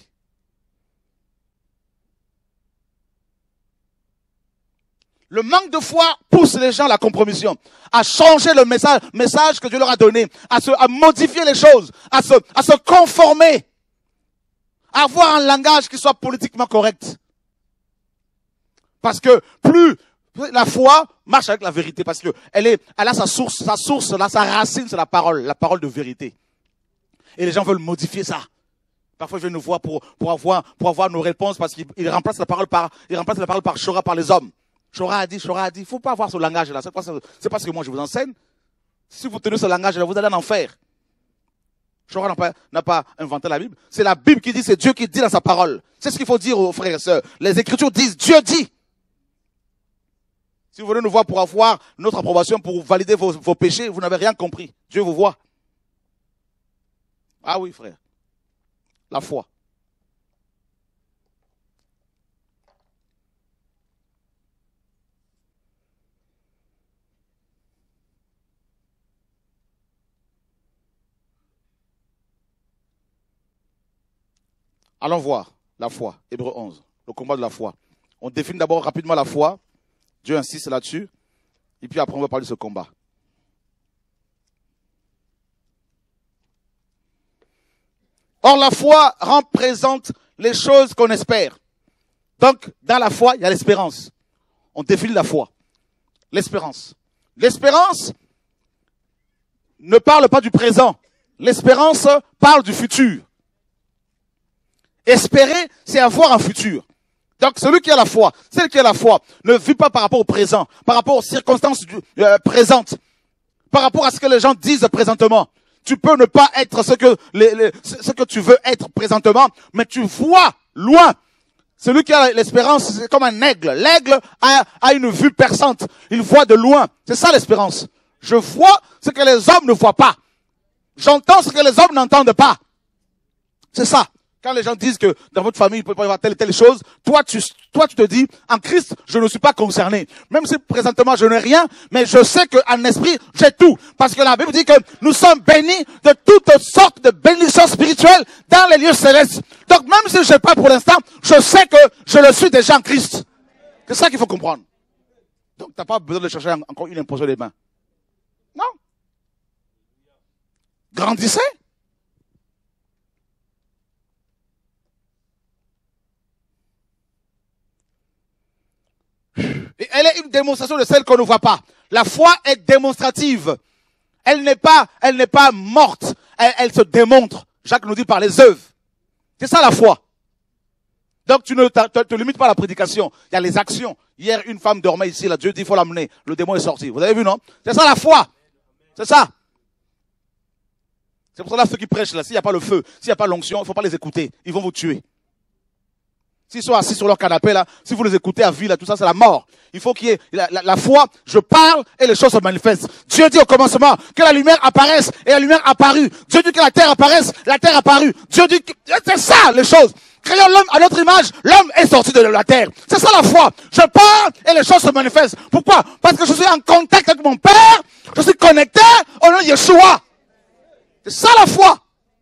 Le manque de foi pousse les gens à la compromission, à changer le message que Dieu leur a donné, à modifier les choses, à se conformer, à avoir un langage qui soit politiquement correct. Parce que plus la foi marche avec la vérité, parce que elle a sa source, là, sa racine, c'est la parole de vérité. Et les gens veulent modifier ça. Parfois, ils viennent nous voir pour avoir nos réponses parce qu'ils remplacent la parole par Shora, par les hommes. Shora a dit, il faut pas avoir ce langage-là. C'est pas ce que moi je vous enseigne. Si vous tenez ce langage-là, vous allez en enfer. Shora n'a pas inventé la Bible. C'est la Bible qui dit, c'est Dieu qui dit dans sa parole. C'est ce qu'il faut dire aux frères et sœurs. Les Écritures disent, Dieu dit. Si vous venez nous voir pour avoir notre approbation, pour valider vos péchés, vous n'avez rien compris. Dieu vous voit. Ah oui, frère. La foi. Allons voir la foi, Hébreux 11, le combat de la foi. On définit d'abord rapidement la foi. Dieu insiste là-dessus. Et puis après, on va parler de ce combat. Or, la foi représente les choses qu'on espère. Donc, dans la foi, il y a l'espérance. On définit la foi. L'espérance. L'espérance ne parle pas du présent. L'espérance parle du futur. Espérer, c'est avoir un futur. Donc, celui qui a la foi, celle qui a la foi, ne vit pas par rapport au présent, par rapport aux circonstances présentes, par rapport à ce que les gens disent présentement. Tu peux ne pas être ce que tu veux être présentement, mais tu vois loin. Celui qui a l'espérance, c'est comme un aigle. L'aigle a une vue perçante. Il voit de loin. C'est ça l'espérance. Je vois ce que les hommes ne voient pas. J'entends ce que les hommes n'entendent pas. C'est ça. Quand les gens disent que dans votre famille, il peut pas y avoir telle chose, toi, tu te dis, en Christ, je ne suis pas concerné. Même si présentement, je n'ai rien, mais je sais qu'en esprit, j'ai tout. Parce que la Bible dit que nous sommes bénis de toutes sortes de bénédictions spirituelles dans les lieux célestes. Donc, même si je n'ai pas pour l'instant, je sais que je le suis déjà en Christ. C'est ça qu'il faut comprendre. Donc, tu n'as pas besoin de chercher encore une imposition des mains. Non. Grandissez. Et elle est une démonstration de celle qu'on ne voit pas. La foi est démonstrative. Elle n'est pas morte. Elle se démontre. Jacques nous dit par les œuvres. C'est ça la foi. Donc tu ne te limites pas à la prédication. Il y a les actions. Hier, une femme dormait ici. Là, Dieu dit il faut l'amener. Le démon est sorti. Vous avez vu, non? C'est ça la foi. C'est ça. C'est pour ça là, ceux qui prêchent là, s'il n'y a pas le feu, s'il n'y a pas l'onction, il ne faut pas les écouter. Ils vont vous tuer. S'ils sont assis sur leur canapé là, si vous les écoutez à vie là, tout ça c'est la mort. Il faut qu'il y ait la foi, je parle et les choses se manifestent. Dieu dit au commencement que la lumière apparaisse et la lumière apparut. Dieu dit que la terre apparaisse, la terre apparut. Dieu dit que c'est ça les choses. Créons l'homme à notre image, l'homme est sorti de la terre. C'est ça la foi. Je parle et les choses se manifestent. Pourquoi? Parce que je suis en contact avec mon Père, je suis connecté au nom de Yeshua. C'est ça la foi.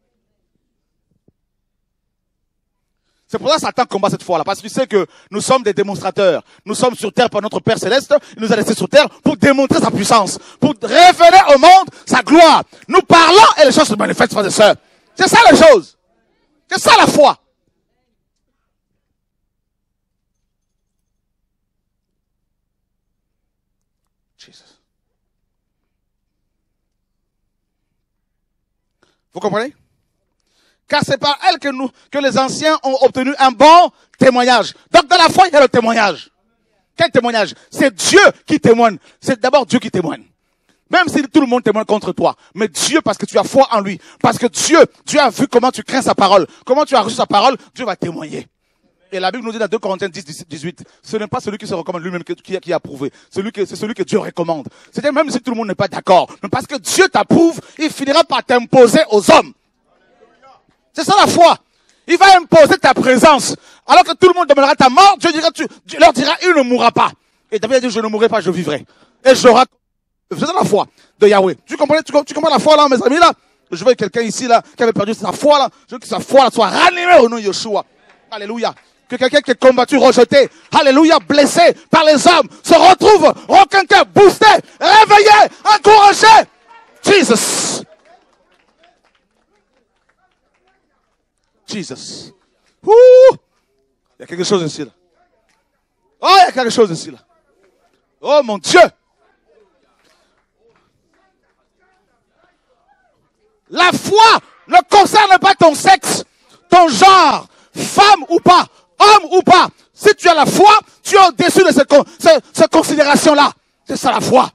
C'est pour ça que Satan combat cette foi-là. Parce qu'il sait que nous sommes des démonstrateurs. Nous sommes sur terre par notre Père Céleste. Il nous a laissés sur terre pour démontrer sa puissance. Pour révéler au monde sa gloire. Nous parlons et les choses se manifestent, frères et sœurs. C'est ça la chose. C'est ça la foi. Jesus. Vous comprenez? Car c'est par elle que les anciens ont obtenu un bon témoignage. Donc dans la foi, il y a le témoignage. Quel témoignage? C'est Dieu qui témoigne. C'est d'abord Dieu qui témoigne. Même si tout le monde témoigne contre toi. Mais Dieu, parce que tu as foi en lui. Parce que Dieu a vu comment tu crains sa parole. Comment tu as reçu sa parole, Dieu va témoigner. Et la Bible nous dit dans 2 Corinthiens 10, 18, ce n'est pas celui qui se recommande lui-même qui a prouvé. C'est celui que Dieu recommande. C'est-à-dire même si tout le monde n'est pas d'accord. Mais parce que Dieu t'approuve, il finira par t'imposer aux hommes. C'est ça la foi. Il va imposer ta présence. Alors que tout le monde demandera ta mort, Dieu leur dira, il ne mourra pas. Et David a dit, je ne mourrai pas, je vivrai. Et j'aurai. C'est ça la foi de Yahweh. Tu comprends la foi là, mes amis là? Je vois quelqu'un ici là, qui avait perdu sa foi là. Je veux que sa foi là soit ranimée au nom de Yeshua. Alléluia. Que quelqu'un qui est combattu, rejeté, alléluia, blessé par les hommes, se retrouve requinqué, boosté, réveillé, encouragé. Jesus. Jesus. Ouh! Il y a quelque chose ici là. Oh, il y a quelque chose ici là. Oh mon Dieu. La foi ne concerne pas ton sexe, ton genre, femme ou pas, homme ou pas. Si tu as la foi, tu es au-dessus de cette considération-là. C'est ça la foi.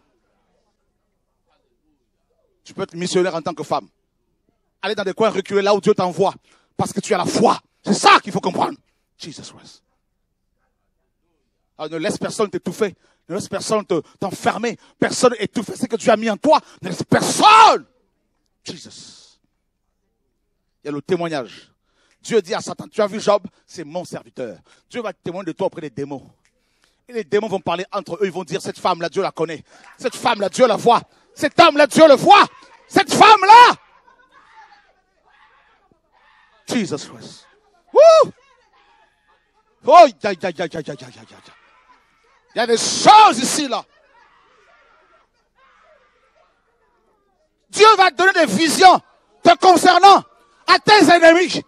Tu peux être missionnaire en tant que femme. Aller dans des coins reculés là où Dieu t'envoie. Parce que tu as la foi. C'est ça qu'il faut comprendre. Jesus Christ. Alors ne laisse personne t'étouffer. Ne laisse personne t'enfermer. Personne étouffer ce que tu as mis en toi. Ne laisse personne. Jesus. Il y a le témoignage. Dieu dit à Satan, tu as vu Job? C'est mon serviteur. Dieu va témoigner de toi auprès des démons. Et les démons vont parler entre eux. Ils vont dire, cette femme-là, Dieu la connaît. Cette femme-là, Dieu la voit. Cet homme-là, Dieu le voit. Cette femme-là. Jesus Christ. Woo! Oh, il y a des choses ici, là. Dieu va te donner des visions te concernant à tes ennemis.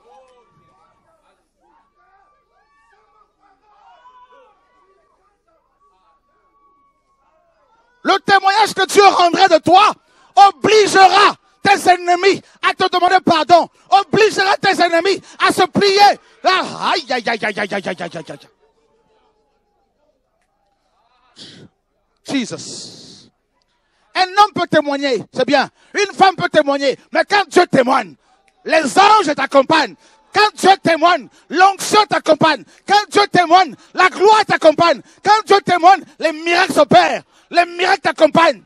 Le témoignage que Dieu rendrait de toi obligera tes ennemis à te demander pardon. Obligera tes ennemis à se plier. Aïe, aïe, aïe, aïe, aïe, aïe, aïe, aïe, aïe. Jesus. Un homme peut témoigner, c'est bien. Une femme peut témoigner. Mais quand Dieu témoigne, les anges t'accompagnent. Quand Dieu témoigne, l'onction t'accompagne. Quand Dieu témoigne, la gloire t'accompagne. Quand Dieu témoigne, les miracles s'opèrent. Les miracles t'accompagnent.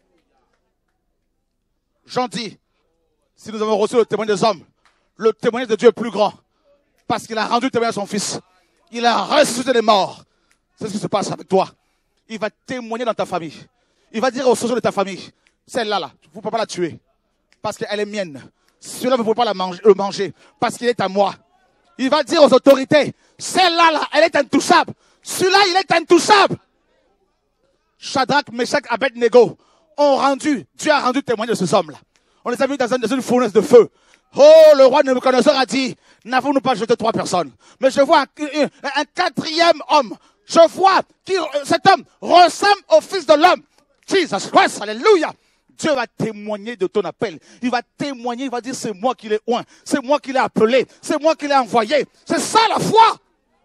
Jean dit, si nous avons reçu le témoignage des hommes, le témoignage de Dieu est plus grand. Parce qu'il a rendu témoignage à son fils. Il a ressuscité les morts. C'est ce qui se passe avec toi. Il va témoigner dans ta famille. Il va dire aux soeurs de ta famille, celle-là, vous ne pouvez pas la tuer. Parce qu'elle est mienne. Celui-là, vous ne pouvez pas le manger. Parce qu'il est à moi. Il va dire aux autorités, celle-là, elle est intouchable. Celui-là, il est intouchable. Shadrach, Meshach, Abednego Dieu a rendu témoignage de ces hommes-là. On les a mis dans une fournaise de feu. Oh, le roi Nebuchadnezzar a dit, n'avons-nous pas jeté 3 personnes? Mais je vois un 4e homme Je vois que cet homme ressemble au Fils de l'homme. Jesus Christ, alléluia. Dieu va témoigner de ton appel. Il va témoigner, il va dire c'est moi qui l'ai oint, c'est moi qui l'ai appelé, c'est moi qui l'ai envoyé. C'est ça la foi.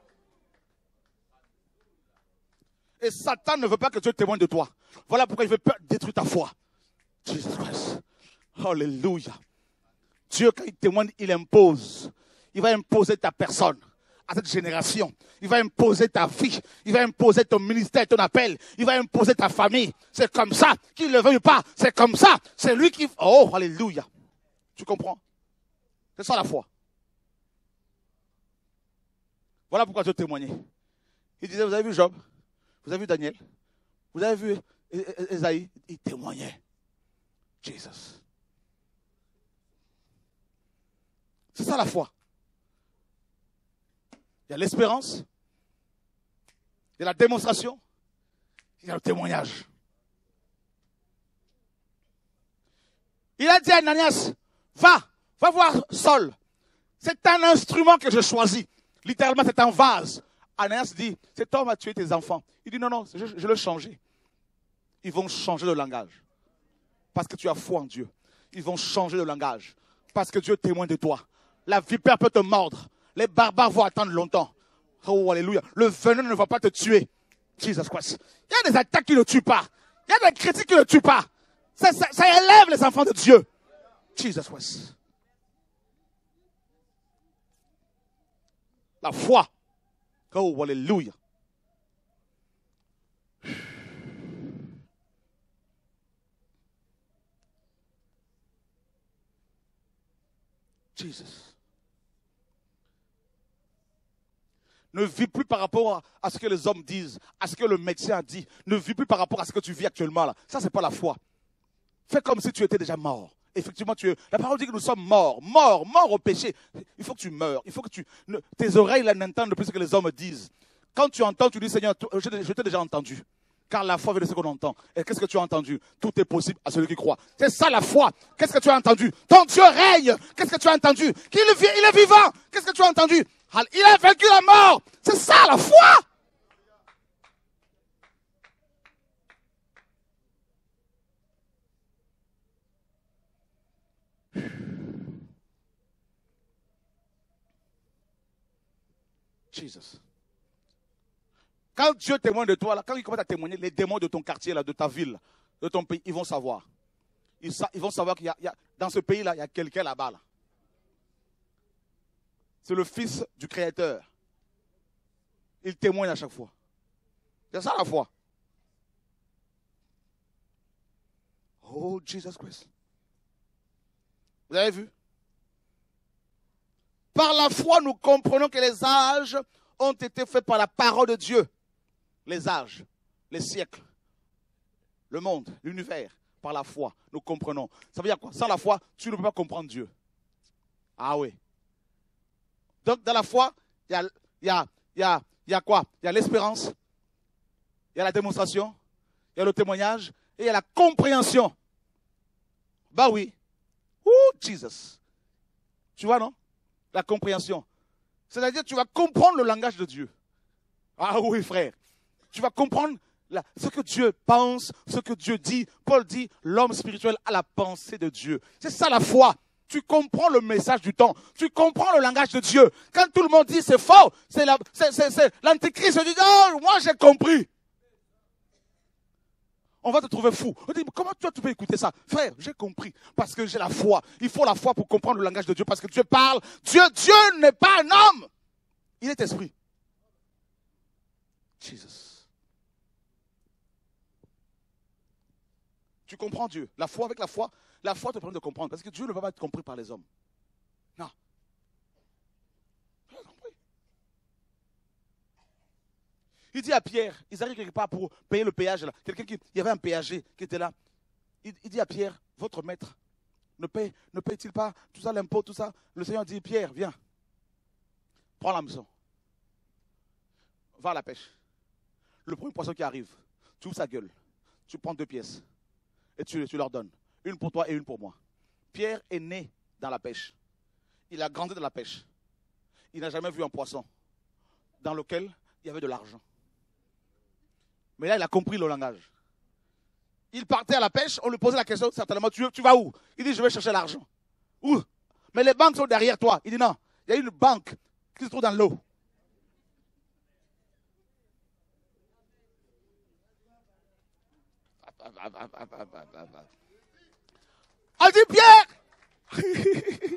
Et Satan ne veut pas que Dieu témoigne de toi. Voilà pourquoi il veut détruire ta foi. Jesus Christ. Alléluia. Dieu, quand il témoigne, il impose. Il va imposer ta personne à cette génération. Il va imposer ta vie. Il va imposer ton ministère, ton appel. Il va imposer ta famille. C'est comme ça. Qu'il ne le veuille pas. C'est comme ça. C'est lui qui... Oh, alléluia. Tu comprends? C'est ça la foi. Voilà pourquoi Dieu témoignait. Il disait, vous avez vu Job? Vous avez vu Daniel? Vous avez vu Esaïe? Il témoignait. Jesus. C'est ça la foi. Il y a l'espérance, il y a la démonstration, il y a le témoignage. Il a dit à Ananias, va voir Saul. C'est un instrument que je choisis. Littéralement, c'est un vase. Ananias dit, cet homme a tué tes enfants. Il dit, non, je l'ai changé. Ils vont changer de langage. Parce que tu as foi en Dieu. Ils vont changer de langage. Parce que Dieu témoigne de toi. La vipère peut te mordre. Les barbares vont attendre longtemps. Oh, alléluia. Le venin ne va pas te tuer. Jesus Christ. Il y a des attaques qui ne tuent pas. Il y a des critiques qui ne tuent pas. Ça élève les enfants de Dieu. Jesus Christ. La foi. Oh, alléluia. Jesus. Ne vis plus par rapport à ce que les hommes disent, à ce que le médecin a dit. Ne vis plus par rapport à ce que tu vis actuellement là. Ça, c'est pas la foi. Fais comme si tu étais déjà mort. Effectivement, la parole dit que nous sommes morts au péché. Il faut que tu meurs. Il faut que tes oreilles là n'entendent plus ce que les hommes disent. Quand tu entends, tu dis Seigneur, je t'ai déjà entendu. Car la foi vient de ce qu'on entend. Et qu'est-ce que tu as entendu? Tout est possible à celui qui croit. C'est ça la foi. Qu'est-ce que tu as entendu? Ton Dieu règne. Qu'est-ce que tu as entendu? Il est vivant. Qu'est-ce que tu as entendu? Il a vaincu la mort. C'est ça la foi. Jesus. Quand Dieu témoigne de toi, là, quand il commence à témoigner, les démons de ton quartier, là, de ta ville, de ton pays, ils vont savoir. Ils vont savoir qu'il y a dans ce pays-là, il y a quelqu'un là-bas. Là. C'est le Fils du Créateur. Il témoigne à chaque fois. C'est ça la foi. Oh, Jesus Christ. Vous avez vu? Par la foi, nous comprenons que les âges ont été faits par la parole de Dieu. Les âges, les siècles, le monde, l'univers, par la foi, nous comprenons. Ça veut dire quoi? Sans la foi, tu ne peux pas comprendre Dieu. Ah oui. Donc, dans la foi, il y a quoi? Il y a l'espérance, il y a la démonstration, il y a le témoignage et il y a la compréhension. Bah oui. Ouh, Jesus. Tu vois, non? La compréhension. C'est-à-dire, tu vas comprendre le langage de Dieu. Ah oui, frère. Tu vas comprendre ce que Dieu pense, ce que Dieu dit. Paul dit, l'homme spirituel a la pensée de Dieu. C'est ça la foi. Tu comprends le message du temps. Tu comprends le langage de Dieu. Quand tout le monde dit c'est faux, c'est l'antéchrist. Je dis, oh, moi j'ai compris. On va te trouver fou. On dit, comment toi tu peux écouter ça? Frère, j'ai compris. Parce que j'ai la foi. Il faut la foi pour comprendre le langage de Dieu. Parce que Dieu parle. Dieu n'est pas un homme. Il est esprit. Jesus. Tu comprends Dieu. La foi avec la foi te permet de comprendre. Parce que Dieu ne va pas être compris par les hommes. Non. Il dit à Pierre, ils arrivent quelque part pour payer le péage. Il y avait un péager qui était là. Il dit à Pierre, votre maître, ne paye-t-il pas tout ça, l'impôt, tout ça? Le Seigneur dit, Pierre, viens. Prends l'hameçon. Va à la pêche. Le premier poisson qui arrive, tu ouvres sa gueule. Tu prends 2 pièces. Et tu leur donnes. Une pour toi et une pour moi. Pierre est né dans la pêche. Il a grandi dans la pêche. Il n'a jamais vu un poisson dans lequel il y avait de l'argent. Mais là, il a compris le langage. Il partait à la pêche, on lui posait la question, certainement, tu vas où? Il dit, je vais chercher l'argent. Où? Mais les banques sont derrière toi. Il dit, non, il y a une banque qui se trouve dans l'eau. On dit, Pierre!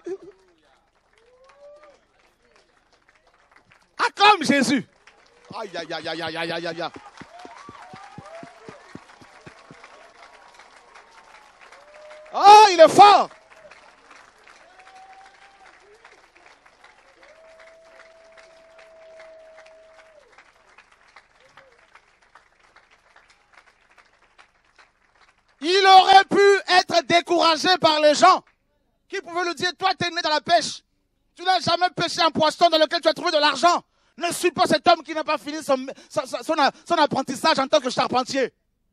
Acclame Jésus. Aïe, aïe, aïe, aïe, aïe, aïe, aïe, aïe. Oh, il est fort. Il aurait pu être découragé par les gens qui pouvaient lui dire, toi, tu es né dans la pêche. Tu n'as jamais pêché un poisson dans lequel tu as trouvé de l'argent. Ne suis pas cet homme qui n'a pas fini son apprentissage en tant que charpentier.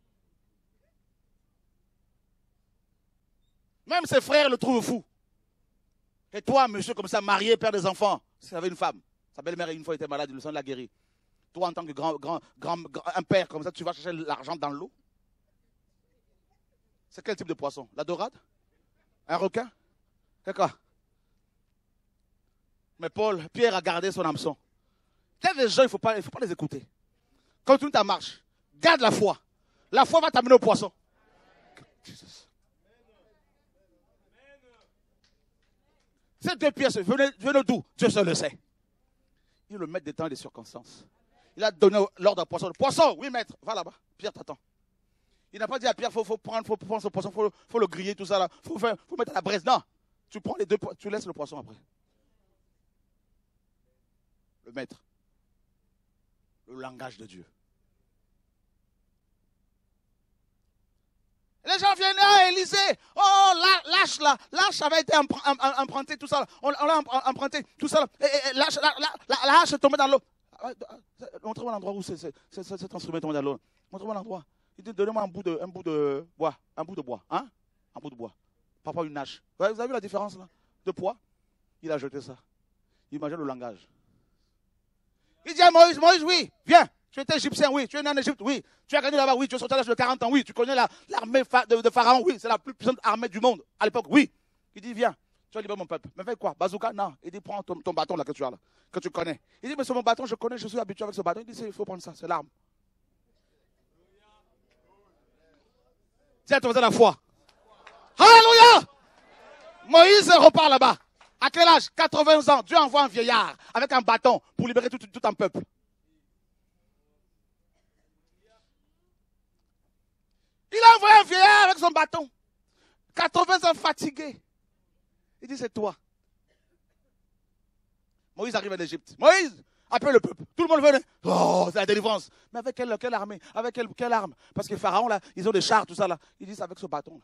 Même ses frères le trouvent fou. Et toi, monsieur, comme ça, marié, père des enfants, si avait une femme, sa belle-mère une fois était malade, le sang l'a guéri. Toi, en tant que un père, comme ça, tu vas chercher l'argent dans l'eau. C'est quel type de poisson? La dorade? Un requin? C'est quoi? Mais Pierre a gardé son hameçon. Il y a des gens, il ne faut pas les écouter. Continue ta marche. Garde la foi. La foi va t'amener au poisson. Ces deux pièces venaient d'où? Dieu seul le sait. Il le met des temps et des circonstances. Il a donné l'ordre à poisson. Poisson, oui maître, va là-bas. Pierre t'attend. Il n'a pas dit à Pierre, faut prendre ce poisson, faut le griller, tout ça là. Faut mettre à la braise. Non, tu prends les deux, tu laisses le poisson après. Le maître. Le langage de Dieu. Les gens viennent à Élysée. Oh, l'âche avait été emprunté, tout ça. Là. On l'a emprunté, tout ça. Là. Et la hache est tombée dans l'eau. Montrez-moi l'endroit où cet instrument est tombé dans l'eau. Montrez-moi l'endroit. Il dit, donnez-moi un bout de bois. Un bout de bois. Hein? Un bout de bois. Pas une hache. Vous avez vu la différence là? De poids? Il a jeté ça. Imagine le langage. Il dit à Moïse, oui, viens. Tu étais égyptien, oui. Tu es né en Égypte, oui. Tu as gagné là-bas, oui. Tu es sorti à l'âge de 40 ans, oui. Tu connais l'armée de Pharaon, oui. C'est la plus puissante armée du monde à l'époque, oui. Il dit, viens. Tu vas libérer mon peuple. Mais fais quoi? Bazooka? Non. Il dit, prends ton bâton là que tu as là, que tu connais. Il dit, mais c'est mon bâton, je connais, je suis habitué avec ce bâton. Il dit, il faut prendre ça, c'est l'arme. Tiens, tu faisais la foi. Alléluia! Moïse repart là-bas. À quel âge? 80 ans. Dieu envoie un vieillard avec un bâton pour libérer tout un peuple. Il a envoyé un vieillard avec son bâton. 80 ans fatigué. Il dit, c'est toi. Moïse arrive en Égypte. Moïse appelle le peuple. Tout le monde venait. Oh, c'est la délivrance. Mais avec quelle armée? Avec quelle arme? Parce que Pharaon, là, ils ont des chars, tout ça, là. Il dit, c'est avec ce bâton, là.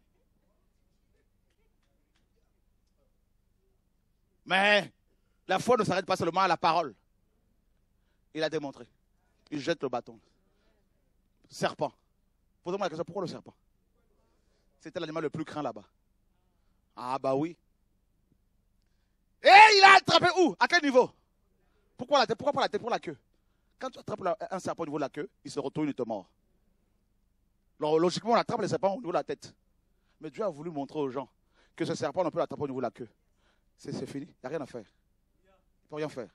Mais la foi ne s'arrête pas seulement à la parole. Il a démontré. Il jette le bâton. Serpent. Posez-moi la question, pourquoi le serpent? C'était l'animal le plus craint là-bas. Ah bah oui. Et il a attrapé où? À quel niveau? Pourquoi la tête? Pourquoi pas la tête? Pour la queue. Quand tu attrapes un serpent au niveau de la queue, il se retourne et te mord. Alors, logiquement, on attrape les serpents au niveau de la tête. Mais Dieu a voulu montrer aux gens que ce serpent, on peut l'attraper au niveau de la queue. C'est fini, il n'y a rien à faire. Il ne peut rien faire.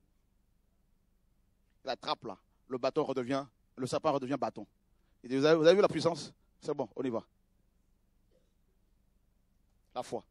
Il attrape là, le serpent redevient bâton. Il dit, vous avez vu la puissance? C'est bon, on y va. La foi.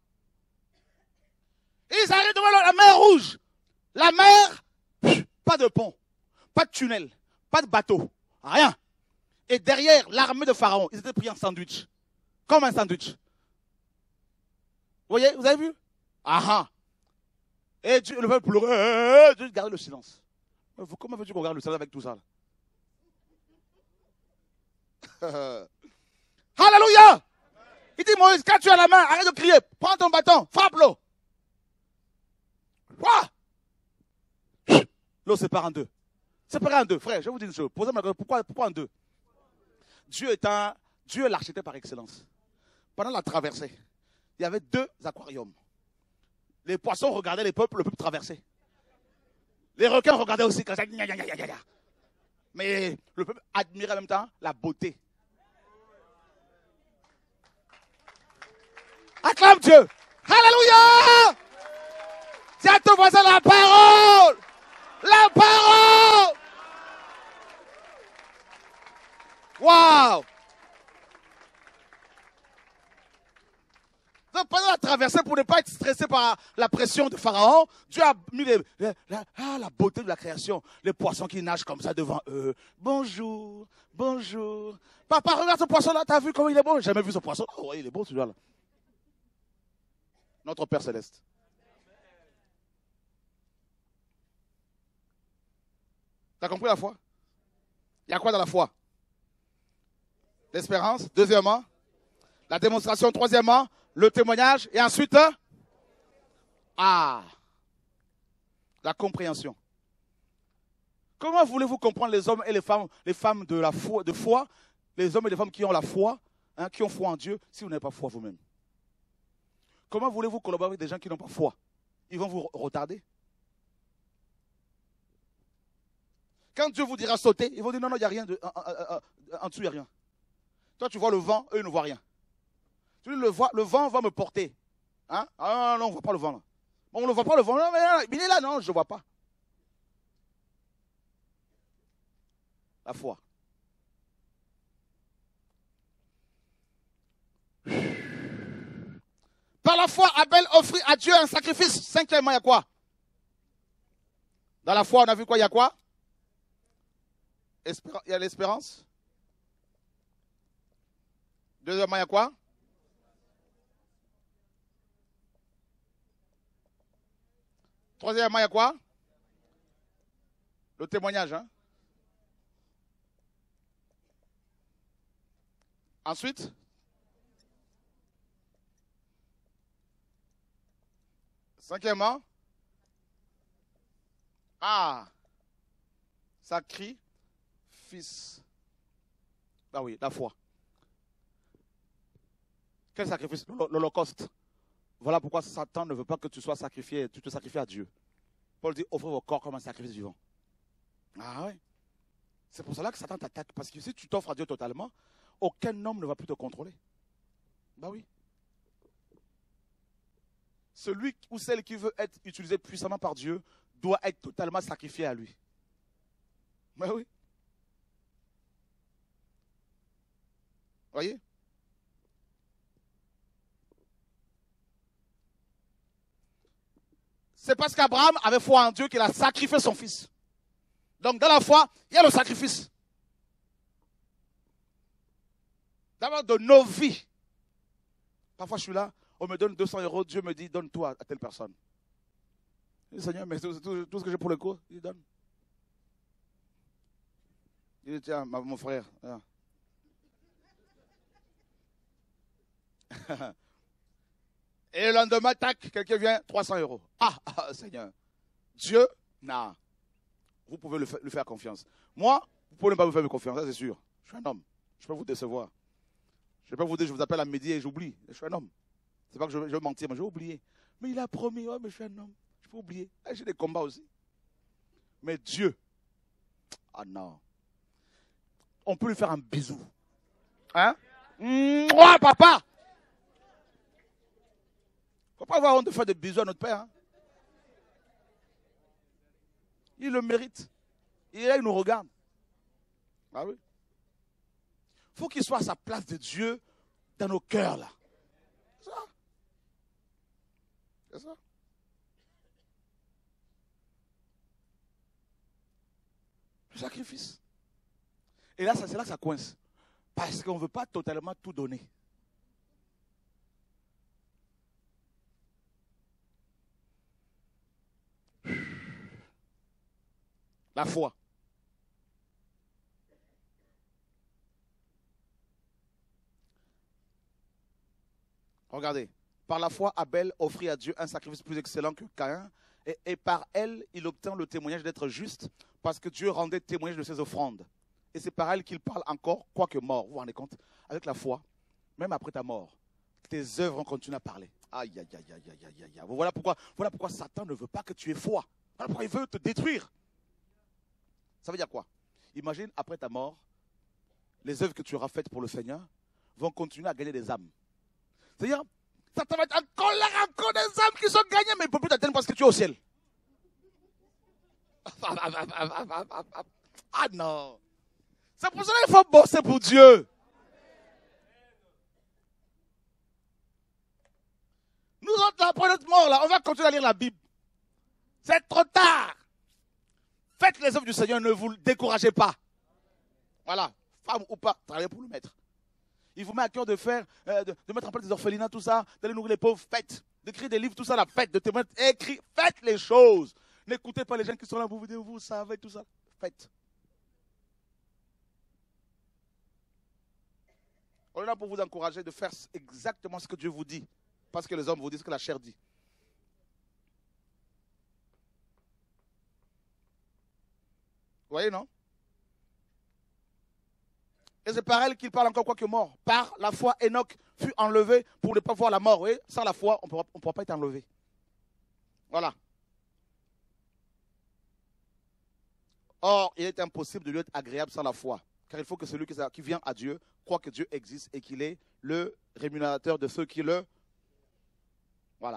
Ils arrivent devant la mer Rouge. La mer, pas de pont, pas de tunnel, pas de bateau, rien. Et derrière l'armée de Pharaon, ils étaient pris en sandwich. Comme un sandwich. Vous voyez, vous avez vu? Ah. Et Dieu, le peuple pleurait. Dieu gardait le silence. Comment veux-tu qu'on garde le silence avec tout ça là? Alléluia! Il dit, Moïse, quand tu as la main, arrête de crier. Prends ton bâton, frappe-le. L'eau sépare en deux. Séparé en deux, frère, je vais vous dire une chose. Posez-moi la question, pourquoi en deux? Dieu est l'architecte par excellence. Pendant la traversée, il y avait 2 aquariums. Les poissons regardaient le peuple traverser. Les requins regardaient aussi. Mais le peuple admirait en même temps la beauté. Acclame Dieu. Alléluia. Dis à ton voisin la parole. La parole. Waouh. Donc pendant la traversée, pour ne pas être stressé par la pression de Pharaon, Dieu a mis la beauté de la création. Les poissons qui nagent comme ça devant eux. Bonjour, bonjour. Papa, regarde ce poisson-là, t'as vu comment il est beau? J'ai jamais vu ce poisson. Oh, il est beau celui-là. Notre Père Céleste. T'as compris la foi? Il y a quoi dans la foi? L'espérance. Deuxièmement, la démonstration. Troisièmement, le témoignage. Et ensuite, la compréhension. Comment voulez-vous comprendre les hommes et les femmes de la foi, les hommes et les femmes qui ont la foi, qui ont foi en Dieu, si vous n'avez pas foi vous-même? Comment voulez-vous collaborer avec des gens qui n'ont pas foi? Ils vont vous retarder. Quand Dieu vous dira sauter, ils vont dire non, il n'y a rien, en dessous il n'y a rien. Toi tu vois le vent, eux ils ne voient rien. Tu dis le vent va me porter. Hein? Ah non, on ne voit pas le vent là. Bon, on ne voit pas le vent, non, mais il est là, non, je ne vois pas. La foi. Par la foi, Abel offrit à Dieu un sacrifice. Cinquièmement, il y a quoi? Dans la foi, on a vu quoi? Il y a quoi? Il y a l'espérance. Deuxièmement, il y a quoi? Troisièmement, il y a quoi? Le témoignage. Hein? Ensuite, cinquièmement, sacrifice. Ah oui, la foi. Quel sacrifice? L'Holocauste. Voilà pourquoi Satan ne veut pas que tu sois sacrifié, tu te sacrifies à Dieu. Paul dit, offrez vos corps comme un sacrifice vivant. Ah oui. C'est pour cela que Satan t'attaque. Parce que si tu t'offres à Dieu totalement, aucun homme ne va plus te contrôler. Bah oui. Celui ou celle qui veut être utilisé puissamment par Dieu doit être totalement sacrifié à lui. Bah oui. Voyez? C'est parce qu'Abraham avait foi en Dieu qu'il a sacrifié son fils. Donc dans la foi, il y a le sacrifice. D'abord de nos vies. Parfois je suis là, on me donne 200 €, Dieu me dit donne-toi à telle personne. Je dis Seigneur, mais tout ce que j'ai pour le coup, il donne. Il dit tiens, mon frère. Et le lendemain, tac, quelqu'un vient, 300 €. Seigneur. Dieu, non. Vous pouvez lui faire confiance. Moi, vous pouvez pas me faire confiance, ça c'est sûr. Je suis un homme. Je peux vous décevoir. Je ne vais pas vous dire, je vous appelle à midi et j'oublie. Je suis un homme. C'est pas que je vais mentir, mais je vais oublier. Mais il a promis, mais je suis un homme. Je peux oublier. J'ai des combats aussi. Mais Dieu, non. On peut lui faire un bisou. Hein? Moi, papa! Il ne faut pas avoir honte de faire des bisous à notre père. Hein? Il le mérite. Et là, il nous regarde. Ah oui. Il faut qu'il soit à sa place de Dieu dans nos cœurs, là. C'est ça. C'est ça. Le sacrifice. Et là, c'est là que ça coince. Parce qu'on ne veut pas totalement tout donner. La foi. Regardez. Par la foi, Abel offrit à Dieu un sacrifice plus excellent que Caïn. Et par elle, il obtint le témoignage d'être juste. Parce que Dieu rendait témoignage de ses offrandes. Et c'est par elle qu'il parle encore, quoique mort. Vous vous rendez compte? Avec la foi, même après ta mort, tes œuvres vont continuer à parler. Aïe, aïe, aïe, aïe, aïe, aïe, aïe. Voilà pourquoi Satan ne veut pas que tu aies foi. Voilà pourquoi il veut te détruire. Ça veut dire quoi? Imagine, après ta mort, les œuvres que tu auras faites pour le Seigneur vont continuer à gagner des âmes. C'est-à-dire, ça te va être encore des âmes qui sont gagnées, mais il ne peut plus t'atteindre parce que tu es au ciel. Ah non. C'est pour cela qu'il faut bosser pour Dieu. Nous autres, là, après notre mort, là, on va continuer à lire la Bible. C'est trop tard. Faites les œuvres du Seigneur, ne vous découragez pas. Voilà, femme ou pas, travaillez pour le maître. Il vous met à cœur de faire, de mettre en place des orphelinats, tout ça, d'aller nourrir les pauvres, faites. D'écrire des livres, tout ça, la faites, de témoigner, écrire, faites les choses. N'écoutez pas les gens qui sont là pour vous dire, vous savez, tout ça. Faites. On est là pour vous encourager de faire exactement ce que Dieu vous dit. Parce que les hommes vous disent ce que la chair dit. Vous voyez, non? Et c'est par elle qu'il parle encore quoi que mort. Par la foi, Enoch fut enlevé pour ne pas voir la mort. Vous voyez? Sans la foi, on ne pourra pas être enlevé. Voilà. Or, il est impossible de lui être agréable sans la foi. Car il faut que celui qui vient à Dieu croit que Dieu existe et qu'il est le rémunérateur de ceux qui le... Voilà.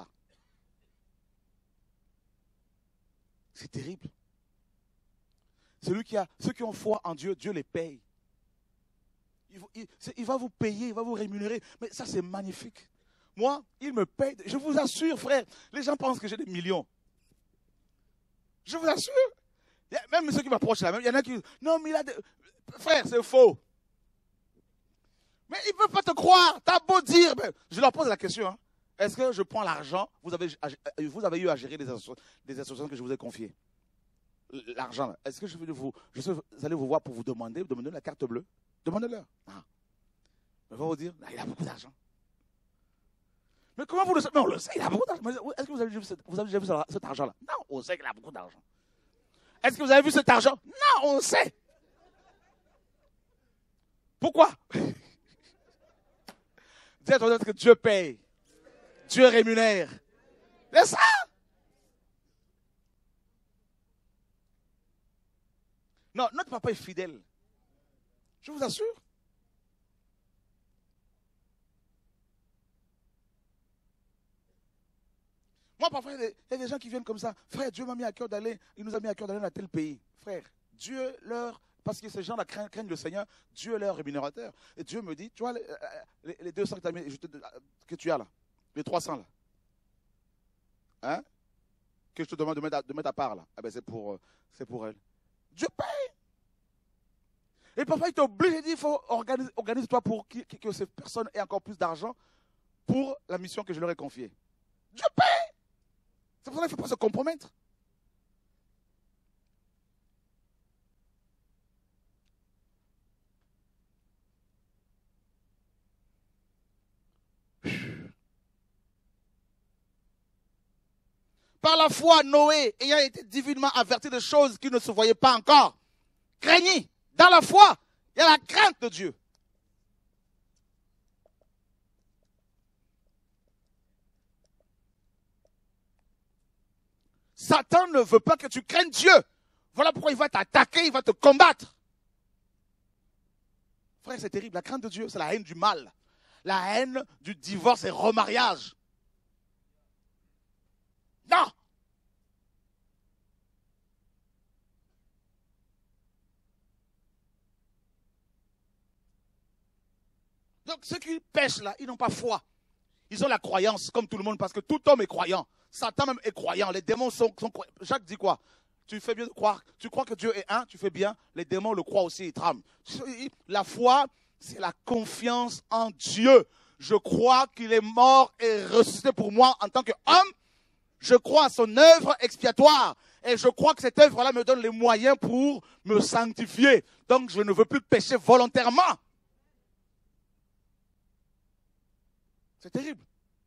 C'est terrible. Ceux qui ont foi en Dieu, Dieu les paye. Il va vous payer, il va vous rémunérer. Mais ça, c'est magnifique. Moi, il me paye. Je vous assure, frère, les gens pensent que j'ai des millions. Je vous assure. Même ceux qui m'approchent là, il y en a qui disent, non, mais il a des... Frère, c'est faux. Mais ils ne peuvent pas te croire. T'as beau dire. Je leur pose la question. Hein. Est-ce que je prends l'argent? Vous avez eu à gérer des associations que je vous ai confiées. L'argent, est-ce que vous allez vous voir pour vous demander la carte bleue? Demandez-leur. Ah. Ils vont vous dire, il a beaucoup d'argent. Mais comment vous le savez? Mais on le sait, il a beaucoup d'argent. Est-ce que vous avez déjà vu cet argent-là? Non, on sait qu'il a beaucoup d'argent. Est-ce que vous avez vu cet argent? Non, on sait. Pourquoi? Dis à ton autre que Dieu paye. Dieu rémunère. C'est ça. Non, notre papa est fidèle. Je vous assure. Moi, parfois, il y a des gens qui viennent comme ça. Frère, Dieu m'a mis à cœur d'aller, il nous a mis à cœur d'aller dans tel pays. Frère, Dieu leur... Parce que ces gens-là craignent le Seigneur, Dieu est leur rémunérateur. Et Dieu me dit, tu vois, les 200 que tu as là, les 300 là, hein, que je te demande de mettre à part là, ah ben c'est pour elle. Dieu paye. Et parfois, il t'oblige, il dit, il faut organise-toi pour que ces personnes aient encore plus d'argent pour la mission que je leur ai confiée. Dieu paye. C'est pour ça qu'il ne faut pas se compromettre. Par la foi, Noé, ayant été divinement averti de choses qui ne se voyaient pas encore, craignit. Dans la foi, il y a la crainte de Dieu. Satan ne veut pas que tu craignes Dieu. Voilà pourquoi il va t'attaquer, il va te combattre. Frère, c'est terrible. La crainte de Dieu, c'est la haine du mal. La haine du divorce et remariage. Non. Donc ceux qui pêchent là, ils n'ont pas foi. Ils ont la croyance comme tout le monde parce que tout homme est croyant. Satan même est croyant. Les démons sont croyants. Jacques dit quoi? Tu fais bien de croire. Tu crois que Dieu est un, tu fais bien. Les démons le croient aussi, ils trament. La foi, c'est la confiance en Dieu. Je crois qu'il est mort et ressuscité pour moi en tant qu'homme. Je crois à son œuvre expiatoire. Et je crois que cette œuvre-là me donne les moyens pour me sanctifier. Donc je ne veux plus pécher volontairement. C'est terrible.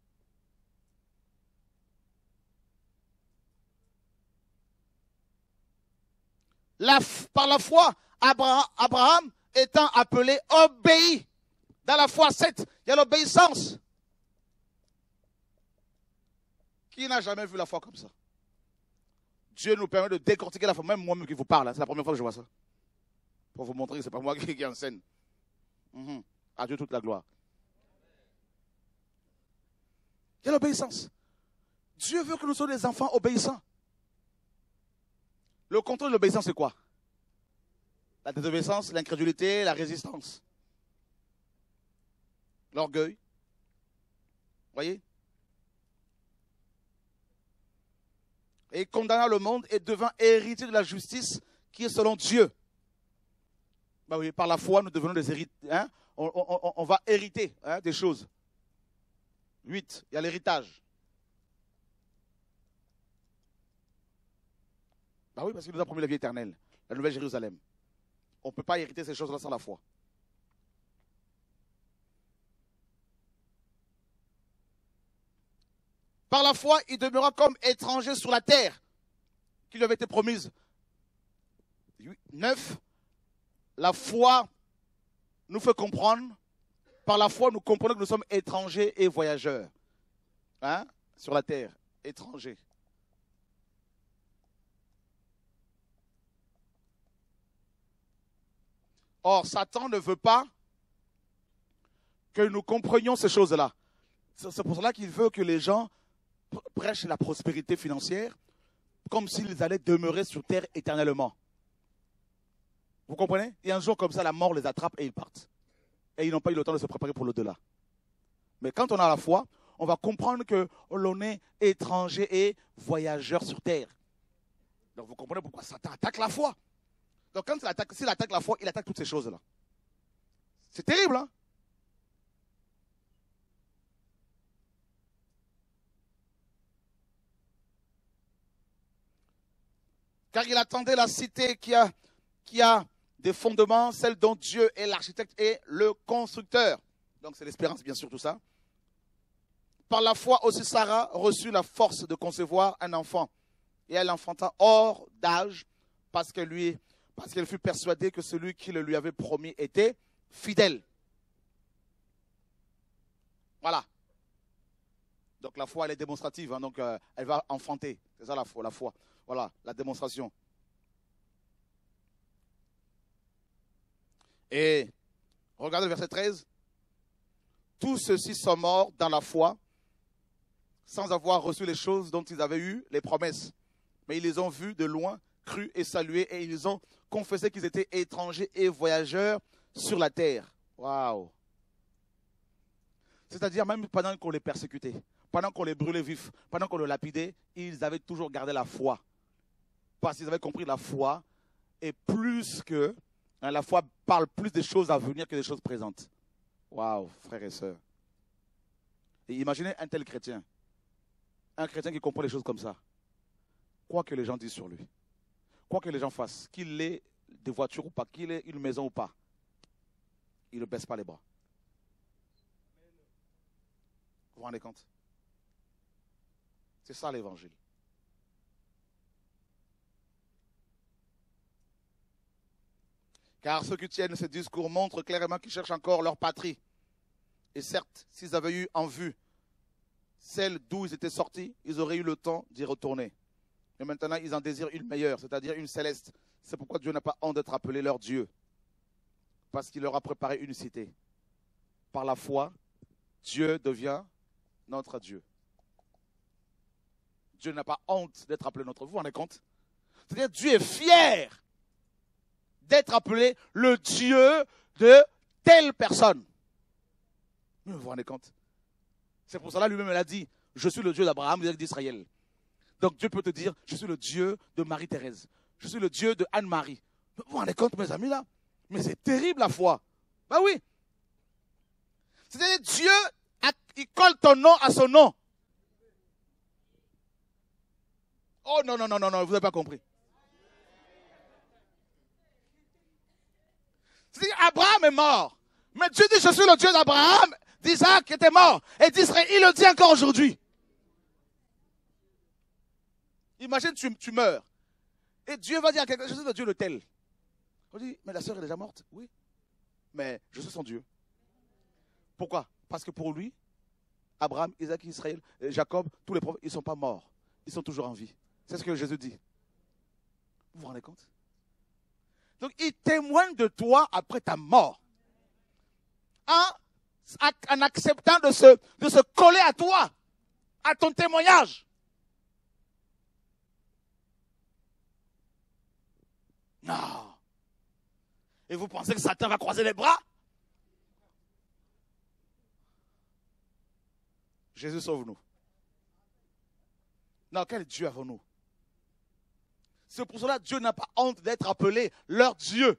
Par la foi, Abraham étant appelé obéit. Dans la foi 7, il y a l'obéissance. Qui n'a jamais vu la foi comme ça? Dieu nous permet de décortiquer la foi. Même moi-même qui vous parle, c'est la première fois que je vois ça. Pour vous montrer que ce n'est pas moi qui enseigne. À Dieu toute la gloire. Il y a l'obéissance. Dieu veut que nous soyons des enfants obéissants. Le contrôle de l'obéissance, c'est quoi? La désobéissance, l'incrédulité, la résistance. L'orgueil. Voyez? Et condamnant le monde et devint héritier de la justice qui est selon Dieu. Ben oui, par la foi, nous devenons des héritiers. Hein? On va hériter des choses. 8, il y a l'héritage. Ben oui, parce qu'il nous a promis la vie éternelle, la nouvelle Jérusalem. On ne peut pas hériter ces choses-là sans la foi. Par la foi, il demeura comme étranger sur la terre qui lui avait été promise. 9, la foi nous fait comprendre, par la foi, nous comprenons que nous sommes étrangers et voyageurs. Hein? Sur la terre, étrangers. Or, Satan ne veut pas que nous comprenions ces choses-là. C'est pour cela qu'il veut que les gens prêchent la prospérité financière comme s'ils allaient demeurer sur terre éternellement. Vous comprenez? Et un jour comme ça, la mort les attrape et ils partent. Et ils n'ont pas eu le temps de se préparer pour l'au-delà. Mais quand on a la foi, on va comprendre que l'on est étranger et voyageur sur terre. Donc vous comprenez pourquoi Satan attaque la foi. Donc quand s'il attaque la foi, il attaque toutes ces choses-là. C'est terrible, hein? Car il attendait la cité qui a des fondements, celle dont Dieu est l'architecte et le constructeur. Donc c'est l'espérance, bien sûr, tout ça. Par la foi aussi, Sarah reçut la force de concevoir un enfant. Et elle enfanta hors d'âge parce qu'elle fut persuadée que celui qui le lui avait promis était fidèle. Voilà. Donc la foi, elle est démonstrative. Hein, donc elle va enfanter. C'est ça la foi. Voilà, la démonstration. Et regardez le verset 13. Tous ceux-ci sont morts dans la foi, sans avoir reçu les choses dont ils avaient eu les promesses. Mais ils les ont vus de loin, crus et salués, et ils ont confessé qu'ils étaient étrangers et voyageurs sur la terre. Waouh! C'est-à-dire même pendant qu'on les persécutait, pendant qu'on les brûlait vifs, pendant qu'on les lapidait, ils avaient toujours gardé la foi. Parce qu'ils avaient compris la foi est plus que... la foi parle plus des choses à venir que des choses présentes. Waouh, frères et sœurs. Et imaginez un tel chrétien. Un chrétien qui comprend les choses comme ça. Quoi que les gens disent sur lui. Quoi que les gens fassent. Qu'il ait des voitures ou pas. Qu'il ait une maison ou pas. Il ne baisse pas les bras. Vous vous rendez compte? C'est ça l'évangile. Car ceux qui tiennent ce discours montrent clairement qu'ils cherchent encore leur patrie. Et certes, s'ils avaient eu en vue celle d'où ils étaient sortis, ils auraient eu le temps d'y retourner. Mais maintenant, ils en désirent une meilleure, c'est-à-dire une céleste. C'est pourquoi Dieu n'a pas honte d'être appelé leur Dieu. Parce qu'il leur a préparé une cité. Par la foi, Dieu devient notre Dieu. Dieu n'a pas honte d'être appelé notre Dieu. Vous vous rendez compte? C'est-à-dire Dieu est fier d'être appelé le Dieu de telle personne. Vous vous rendez compte? C'est pour cela lui-même, il a dit, je suis le Dieu d'Abraham, d'Israël. Donc Dieu peut te dire, je suis le Dieu de Marie-Thérèse. Je suis le Dieu de Anne-Marie. Vous vous rendez compte, mes amis, là? Mais c'est terrible, la foi. Ben oui. C'est-à-dire, Dieu, il colle ton nom à son nom. Oh non, vous n'avez pas compris. C'est-à-dire, Abraham est mort. Mais Dieu dit, je suis le Dieu d'Abraham, d'Isaac qui était mort, et d'Israël. Il le dit encore aujourd'hui. Imagine, tu meurs. Et Dieu va dire à quelqu'un, je suis le Dieu de tel. On dit, mais la sœur est déjà morte. Oui. Mais je suis son Dieu. Pourquoi? Parce que pour lui, Abraham, Isaac, Israël, Jacob, tous les prophètes, ils ne sont pas morts. Ils sont toujours en vie. C'est ce que Jésus dit. Vous vous rendez compte? Donc, il témoigne de toi après ta mort. En acceptant de se coller à toi, à ton témoignage. Non. Et vous pensez que Satan va croiser les bras? Jésus sauve-nous. Non, quel Dieu avons-nous? C'est pour cela que Dieu n'a pas honte d'être appelé leur Dieu.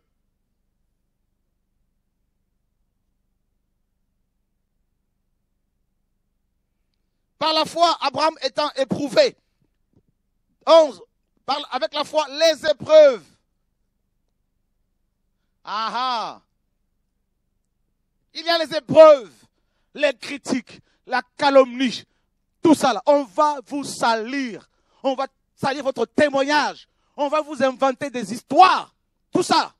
Par la foi, Abraham étant éprouvé. 11. Avec la foi, les épreuves. Il y a les épreuves, les critiques, la calomnie, tout ça là. On va vous salir. On va salir votre témoignage. On va vous inventer des histoires. Tout ça.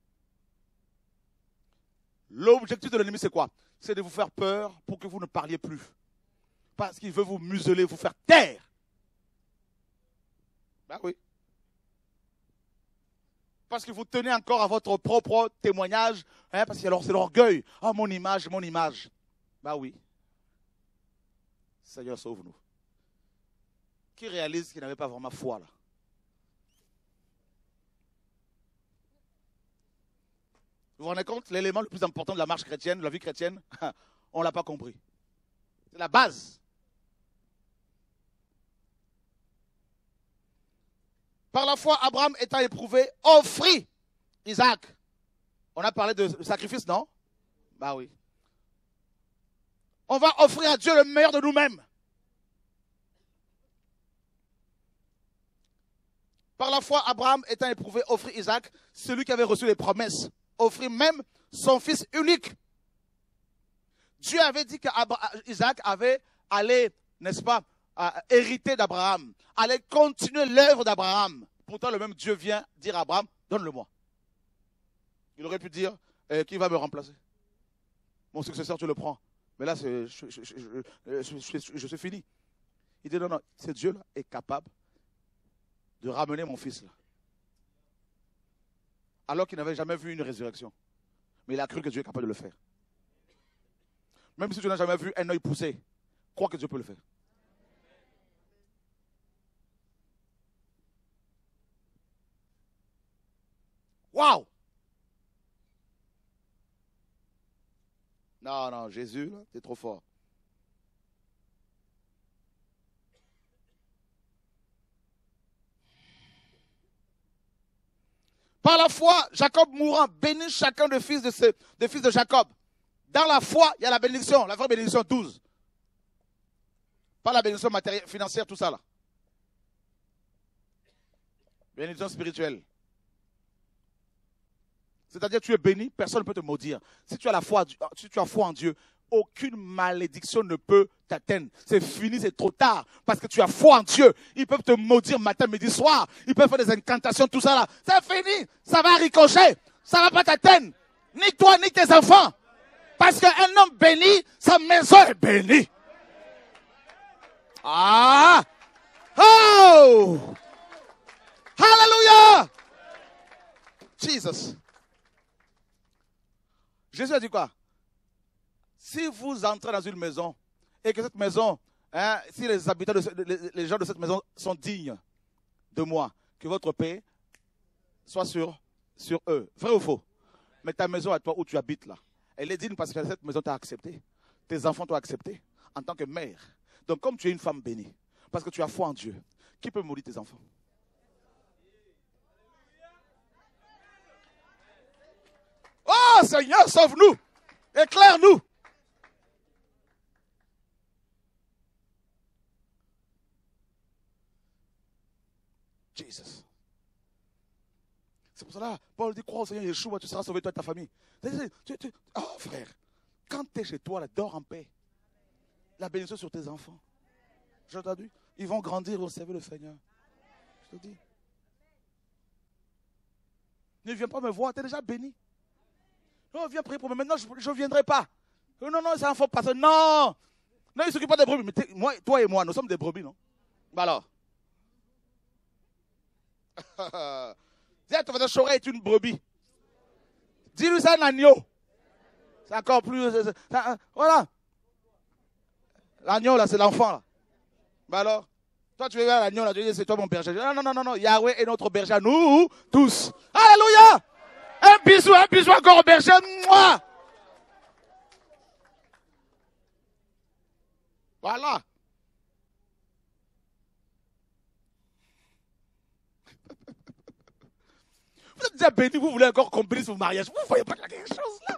L'objectif de l'ennemi, c'est quoi? C'est de vous faire peur pour que vous ne parliez plus. Parce qu'il veut vous museler, vous faire taire. Ben oui. Parce que vous tenez encore à votre propre témoignage. Parce que alors c'est l'orgueil. Ah, mon image, mon image. Ben oui. Seigneur, sauve-nous. Qui réalise qu'il n'avait pas vraiment foi là? Vous vous rendez compte? L'élément le plus important de la marche chrétienne, de la vie chrétienne, on ne l'a pas compris. C'est la base. Par la foi, Abraham étant éprouvé, offrit Isaac. On a parlé de sacrifice, non? Bah oui. On va offrir à Dieu le meilleur de nous-mêmes. Par la foi, Abraham étant éprouvé, offrit Isaac, celui qui avait reçu les promesses. Offrit même son fils unique. Dieu avait dit qu'Isaac avait allé, n'est-ce pas, hériter d'Abraham, allait continuer l'œuvre d'Abraham. Pourtant, le même Dieu vient dire à Abraham, donne-le-moi. Il aurait pu dire, qui va me remplacer? Mon successeur, tu le prends. Mais là, je suis fini. Il dit, non, non, ce Dieu-là est capable de ramener mon fils là. Alors qu'il n'avait jamais vu une résurrection. Mais il a cru que Dieu est capable de le faire. Même si tu n'as jamais vu un œil pousser, crois que Dieu peut le faire. Waouh! Non, non, Jésus, t'es trop fort. Par la foi, Jacob mourant, bénit chacun des fils de Jacob. Dans la foi, il y a la bénédiction, la vraie bénédiction 12. Pas la bénédiction matérielle, financière, tout ça là. Bénédiction spirituelle. C'est-à-dire tu es béni, personne ne peut te maudire. Si tu as la foi, si tu as foi en Dieu, aucune malédiction ne peut t'atteindre. C'est fini, c'est trop tard. Parce que tu as foi en Dieu. Ils peuvent te maudire matin, midi, soir. Ils peuvent faire des incantations, tout ça là. C'est fini. Ça va ricocher. Ça ne va pas t'atteindre. Ni toi, ni tes enfants. Parce qu'un homme béni, sa maison est bénie. Ah! Oh! Hallelujah! Jesus. Jésus a dit quoi? Si vous entrez dans une maison et que cette maison, si les habitants, les gens de cette maison sont dignes de moi, que votre paix soit sur eux. Vrai ou faux? Mais ta maison à toi où tu habites là, elle est digne parce que cette maison t'a accepté. Tes enfants t'ont accepté en tant que mère. Donc comme tu es une femme bénie, parce que tu as foi en Dieu, qui peut maudire tes enfants? Oh Seigneur, sauve-nous! Éclaire-nous! Jesus. C'est pour cela, Paul dit, crois au Seigneur Yeshua, tu seras sauvé toi et ta famille. Oh frère, quand tu es chez toi, là, dors en paix. La bénédiction sur tes enfants. J'ai entendu, ils vont grandir, ils vont servir le Seigneur. Je te dis. Ne viens pas me voir, tu es déjà béni. Non, viens prier pour moi. Maintenant, je ne viendrai pas. Non, non, c'est un faux pasteur. Non. Non, il ne s'occupe pas des brebis. Mais moi, toi et moi, nous sommes des brebis, non? Bah alors. Dis à ton voisin, Choré est une brebis. Dis-lui, c'est un agneau. C'est encore plus... voilà. L'agneau, là, c'est l'enfant, là. Ben alors, toi, tu veux voir l'agneau, là, tu dis, c'est toi mon berger. Non. Yahweh est notre berger à nous tous. Alléluia. Un bisou encore au berger. Mouah. Voilà. Vous êtes déjà béni, vous voulez encore qu'on bénisse vos mariages. Vous ne voyez pas quelque chose là?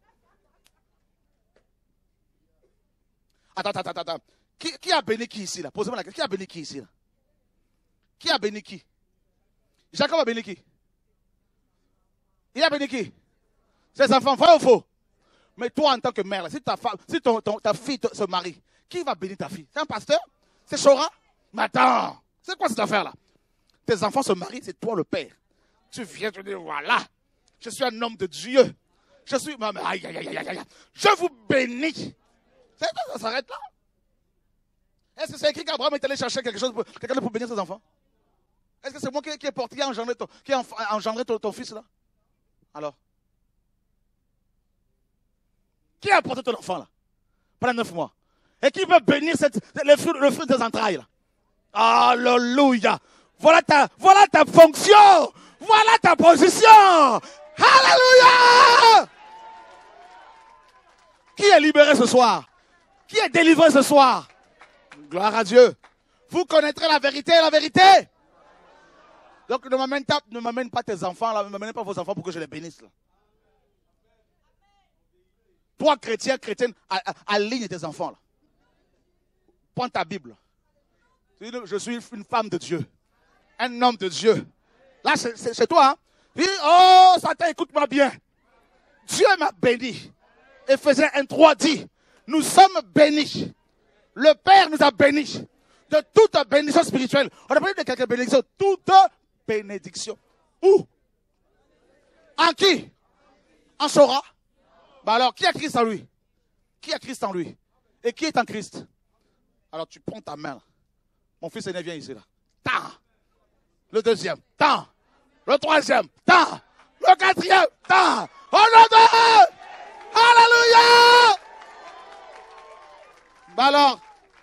Attends. Qui a béni qui ici là? Posez-moi la question. Qui a béni qui ici là? Qui a béni qui? Jacob a béni qui? Il a béni qui? Ses enfants, vrai ou faux? Mais toi en tant que mère, là, si ta fille se marie, qui va bénir ta fille? C'est un pasteur? C'est Chora? Mais attends, c'est quoi cette affaire là? Tes enfants se marient, c'est toi le père. Tu viens te dire, voilà, je suis un homme de Dieu. Je suis... Aïe. Je vous bénis. Ça s'arrête là. Est-ce que c'est écrit qu'Abraham est allé chercher quelqu'un pour bénir ses enfants? Est-ce que c'est moi qui ai porté, qui a engendré ton fils là? Alors? Qui a porté ton enfant là? Pendant 9 mois. Et qui veut bénir le fruit des entrailles là? Alléluia. Voilà ta fonction. Voilà ta position. Alléluia. Qui est libéré ce soir? Qui est délivré ce soir? Gloire à Dieu. Vous connaîtrez la vérité et la vérité. Donc ne m'amène pas tes enfants là, ne m'amène pas vos enfants pour que je les bénisse là. Toi, chrétienne, aligne tes enfants là. Prends ta Bible. Je suis une femme de Dieu. Un homme de Dieu. Là, c'est toi. Hein? Dis, oh, Satan, écoute-moi bien. Dieu m'a béni. Éphésiens 1:3 dit, nous sommes bénis. Le Père nous a bénis. De toute bénédiction spirituelle. On a parlé de quelques bénédictions. Toute bénédiction. Où? En qui? En Sora. Bah alors, qui a Christ en lui? Qui a Christ en lui? Et qui est en Christ? Alors, tu prends ta main. Là. Mon fils aîné vient ici. Là. Tant. Le deuxième. Tant. Le troisième. Tant. Le quatrième. Tant. Oh nom de... Alléluia. Bah alors.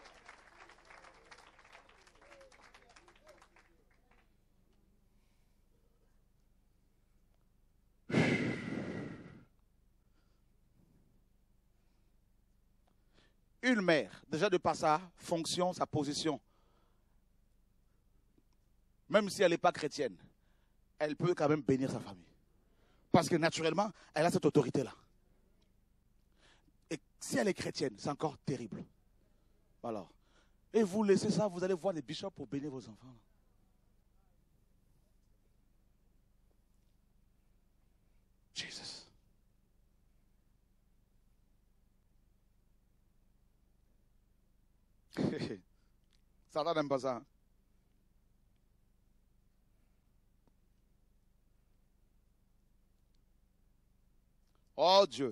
Une mère, déjà de par sa fonction, sa position, même si elle n'est pas chrétienne, elle peut quand même bénir sa famille. Parce que naturellement, elle a cette autorité-là. Et si elle est chrétienne, c'est encore terrible. Alors, et vous laissez ça, vous allez voir les bishops pour bénir vos enfants. Jesus. Satan n'aime pas ça. Oh Dieu.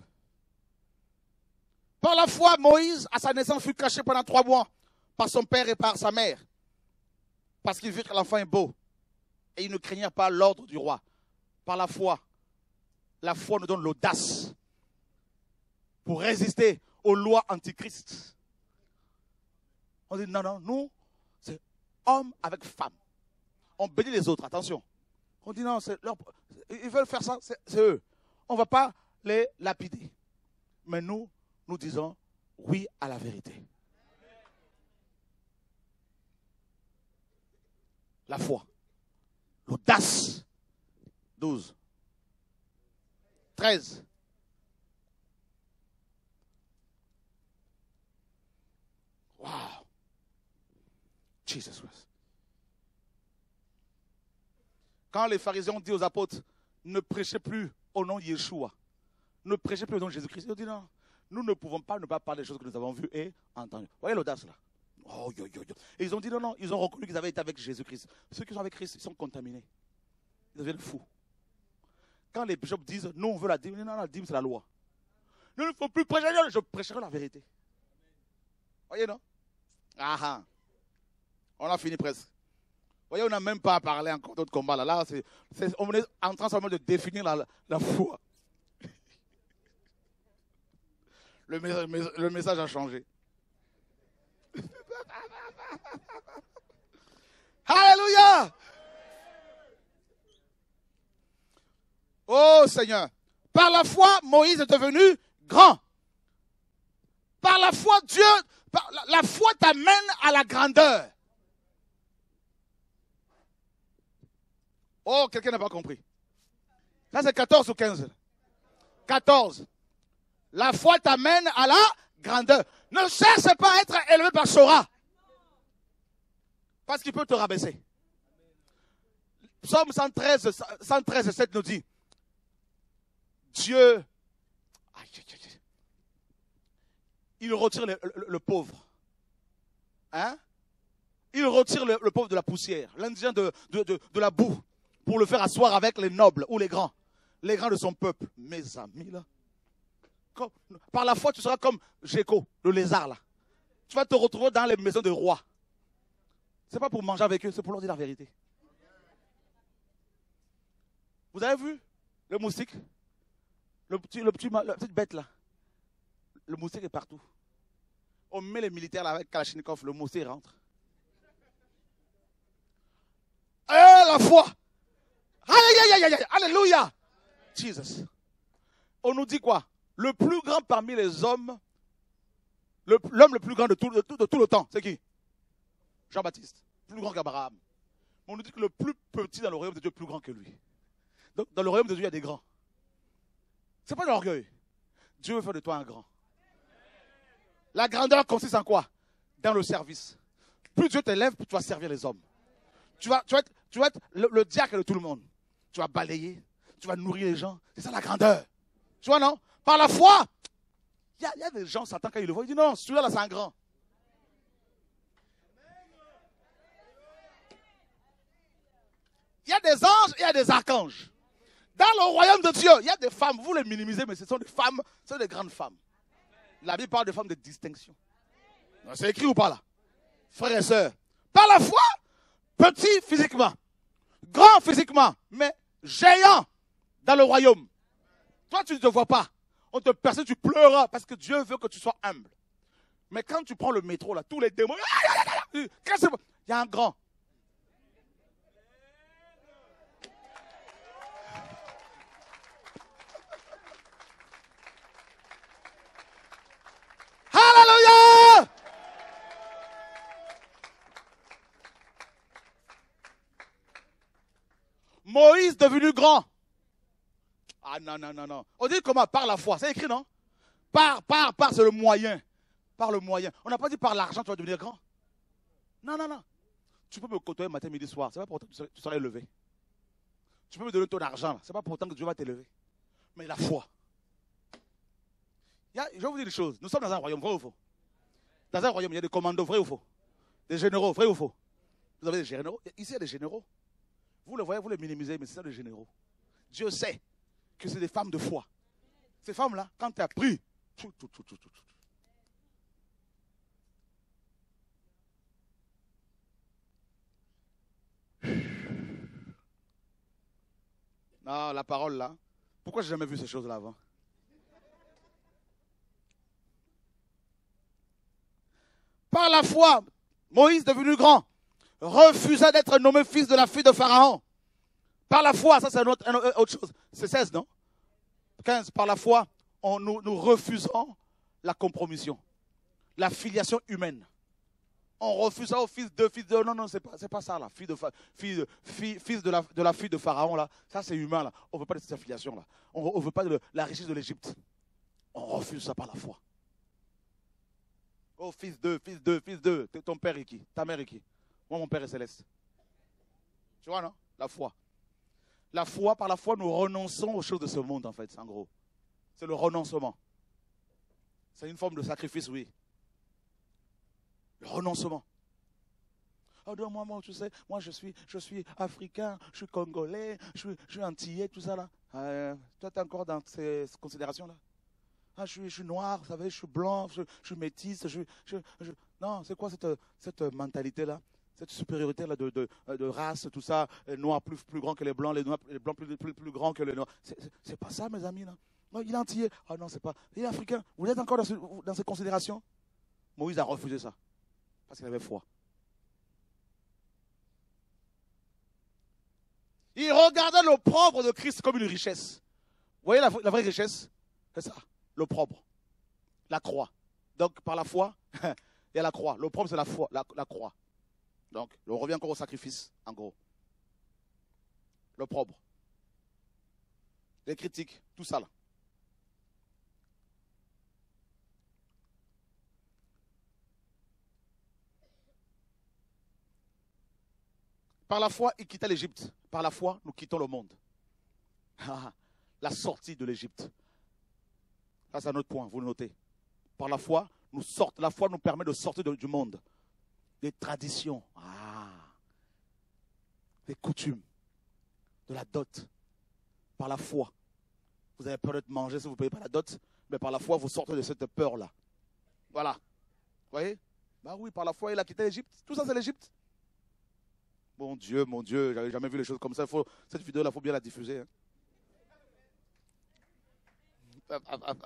Par la foi, Moïse, à sa naissance, fut caché pendant 3 mois par son père et par sa mère. Parce qu'il vit que l'enfant est beau. Et il ne craignait pas l'ordre du roi. Par la foi nous donne l'audace pour résister aux lois antichrist. On dit non, nous, c'est homme avec femme. On bénit les autres, attention. On dit non, ils veulent faire ça, c'est eux. On ne va pas les lapider. Mais nous disons oui à la vérité. La foi. L'audace. 12. 13. Wow. Jesus Christ. Quand les pharisiens ont dit aux apôtres, ne prêchez plus au nom de Yeshua, ne prêchez plus au nom de Jésus-Christ, ils ont dit non, nous ne pouvons pas ne pas parler des choses que nous avons vues et entendues. Vous voyez l'audace là? Oh, Et ils ont dit non, ils ont reconnu qu'ils avaient été avec Jésus-Christ. Ceux qui sont avec Christ, ils sont contaminés. Ils deviennent fous. Quand les bishops disent, nous on veut la dîme, non, la dîme c'est la loi. Nous ne faut plus prêcher, je prêcherai la vérité. Vous voyez non? Ah, on a fini presque. Vous voyez, on n'a même pas parlé encore d'autres combats. Là, on est en train seulement de définir la foi. Le message a changé. Alléluia! Oh Seigneur, par la foi, Moïse est devenu grand. Par la foi, Dieu, la foi t'amène à la grandeur. Oh, quelqu'un n'a pas compris. Ça, c'est 14 ou 15. 14. La foi t'amène à la grandeur. Ne cherche pas à être élevé par Sora. Parce qu'il peut te rabaisser. Psaume 113, 7 nous dit, Dieu, il retire le pauvre. Hein? Il retire le pauvre de la poussière, l'indigent de la boue, pour le faire asseoir avec les nobles ou les grands de son peuple. Mes amis, là. Par la foi, tu seras comme Géco, le lézard, là. Tu vas te retrouver dans les maisons de rois. Ce n'est pas pour manger avec eux, c'est pour leur dire la vérité. Vous avez vu le moustique? La petite bête, là. Le moustique est partout. On met les militaires là avec Kalachnikov, le moustique rentre. La foi! Alléluia! Jesus. On nous dit quoi? Le plus grand parmi les hommes, l'homme le plus grand de tout le temps, c'est qui? Jean-Baptiste, plus grand qu'Abraham. On nous dit que le plus petit dans le royaume de Dieu est plus grand que lui. Donc, dans le royaume de Dieu, il y a des grands. Ce n'est pas de l'orgueil. Dieu veut faire de toi un grand. La grandeur consiste en quoi? Dans le service. Plus Dieu t'élève, plus tu vas servir les hommes. Tu vas être le diacre de tout le monde. Tu vas balayer, tu vas nourrir les gens. C'est ça la grandeur. Tu vois, non? Par la foi, il y a des gens, Satan, quand il le voit, il dit non, celui-là, c'est un grand. Il y a des anges et il y a des archanges. Dans le royaume de Dieu, il y a des femmes, vous les minimisez, mais ce sont des femmes, ce sont des grandes femmes. La Bible parle de femmes de distinction. C'est écrit ou pas là? Frères et sœurs, par la foi, petit physiquement, grand physiquement, mais géant dans le royaume. Toi, tu ne te vois pas. On te perçoit, tu pleuras parce que Dieu veut que tu sois humble. Mais quand tu prends le métro, là, tous les démons, il y a un grand. Alléluia! Moïse devenu grand. Ah non. On dit comment? Par la foi. C'est écrit, non? Par, c'est le moyen. Par le moyen. On n'a pas dit par l'argent, tu vas devenir grand. Non. Tu peux me côtoyer matin, midi, soir. C'est pas pour autant que tu seras élevé. Tu peux me donner ton argent. C'est pas pour autant que Dieu va t'élever. Mais la foi. Je vais vous dire une chose. Nous sommes dans un royaume, vrai ou faux? Dans un royaume, il y a des commandos, vrai ou faux? Des généraux, vrai ou faux? Vous avez des généraux? Ici, il y a des généraux. Vous le voyez, vous les minimisez, mais c'est ça des généraux. Dieu sait que c'est des femmes de foi. Ces femmes-là, quand tu as pris, non, la parole là. Pourquoi j'ai jamais vu ces choses-là avant? Par la foi, Moïse devenu grand, refusa d'être nommé fils de la fille de Pharaon. Par la foi, ça c'est autre chose. C'est 16, non? 15, par la foi, nous refusons la compromission, la filiation humaine. On refuse ça au fils de... Non, c'est pas ça là. Fils de la fille de Pharaon là. Ça c'est humain là. On ne veut pas de cette filiation là. On ne veut pas de la richesse de l'Égypte. On refuse ça par la foi. Oh, fils de. Ton père est qui? Ta mère est qui? Moi, mon père est céleste. Tu vois, non? La foi. La foi, par la foi, nous renonçons aux choses de ce monde, en fait, en gros. C'est le renoncement. C'est une forme de sacrifice, oui. Le renoncement. Oh, non, moi, tu sais, moi, je suis africain, je suis congolais, je suis antillais, tout ça, là. Toi, tu es encore dans ces considérations-là? Ah, je suis noir, vous savez, je suis blanc, je suis métisse, Non, c'est quoi cette mentalité-là? Cette supériorité-là de race, tout ça, les noirs plus grands que les blancs, les blancs plus grands que les noirs. C'est pas ça, mes amis, là. Non, il est antillais. Ah non, c'est pas. Il est africain. Vous êtes encore dans ces considérations? Moïse a refusé ça. Parce qu'il avait foi. Il regardait l'opprobre de Christ comme une richesse. Vous voyez la vraie richesse? C'est ça, l'opprobre. La croix. Donc, par la foi, il y a la croix. L'opprobre, c'est la foi, la croix. Donc, on revient encore au sacrifice, en gros. L'opprobre. Les critiques, tout ça là. Par la foi, il quittait l'Égypte. Par la foi, nous quittons le monde. La sortie de l'Égypte. Ça, c'est un autre point, vous le notez. Par la foi, la foi nous permet de sortir du monde. Des traditions, des coutumes, de la dot. Par la foi. Vous avez peur de manger si vous ne payez pas la dot, mais par la foi, vous sortez de cette peur-là. Voilà. Vous voyez? Bah oui, par la foi, il a quitté l'Égypte. Tout ça, c'est l'Égypte. Mon Dieu, j'avais jamais vu les choses comme ça. Cette vidéo-là, il faut bien la diffuser. Hein.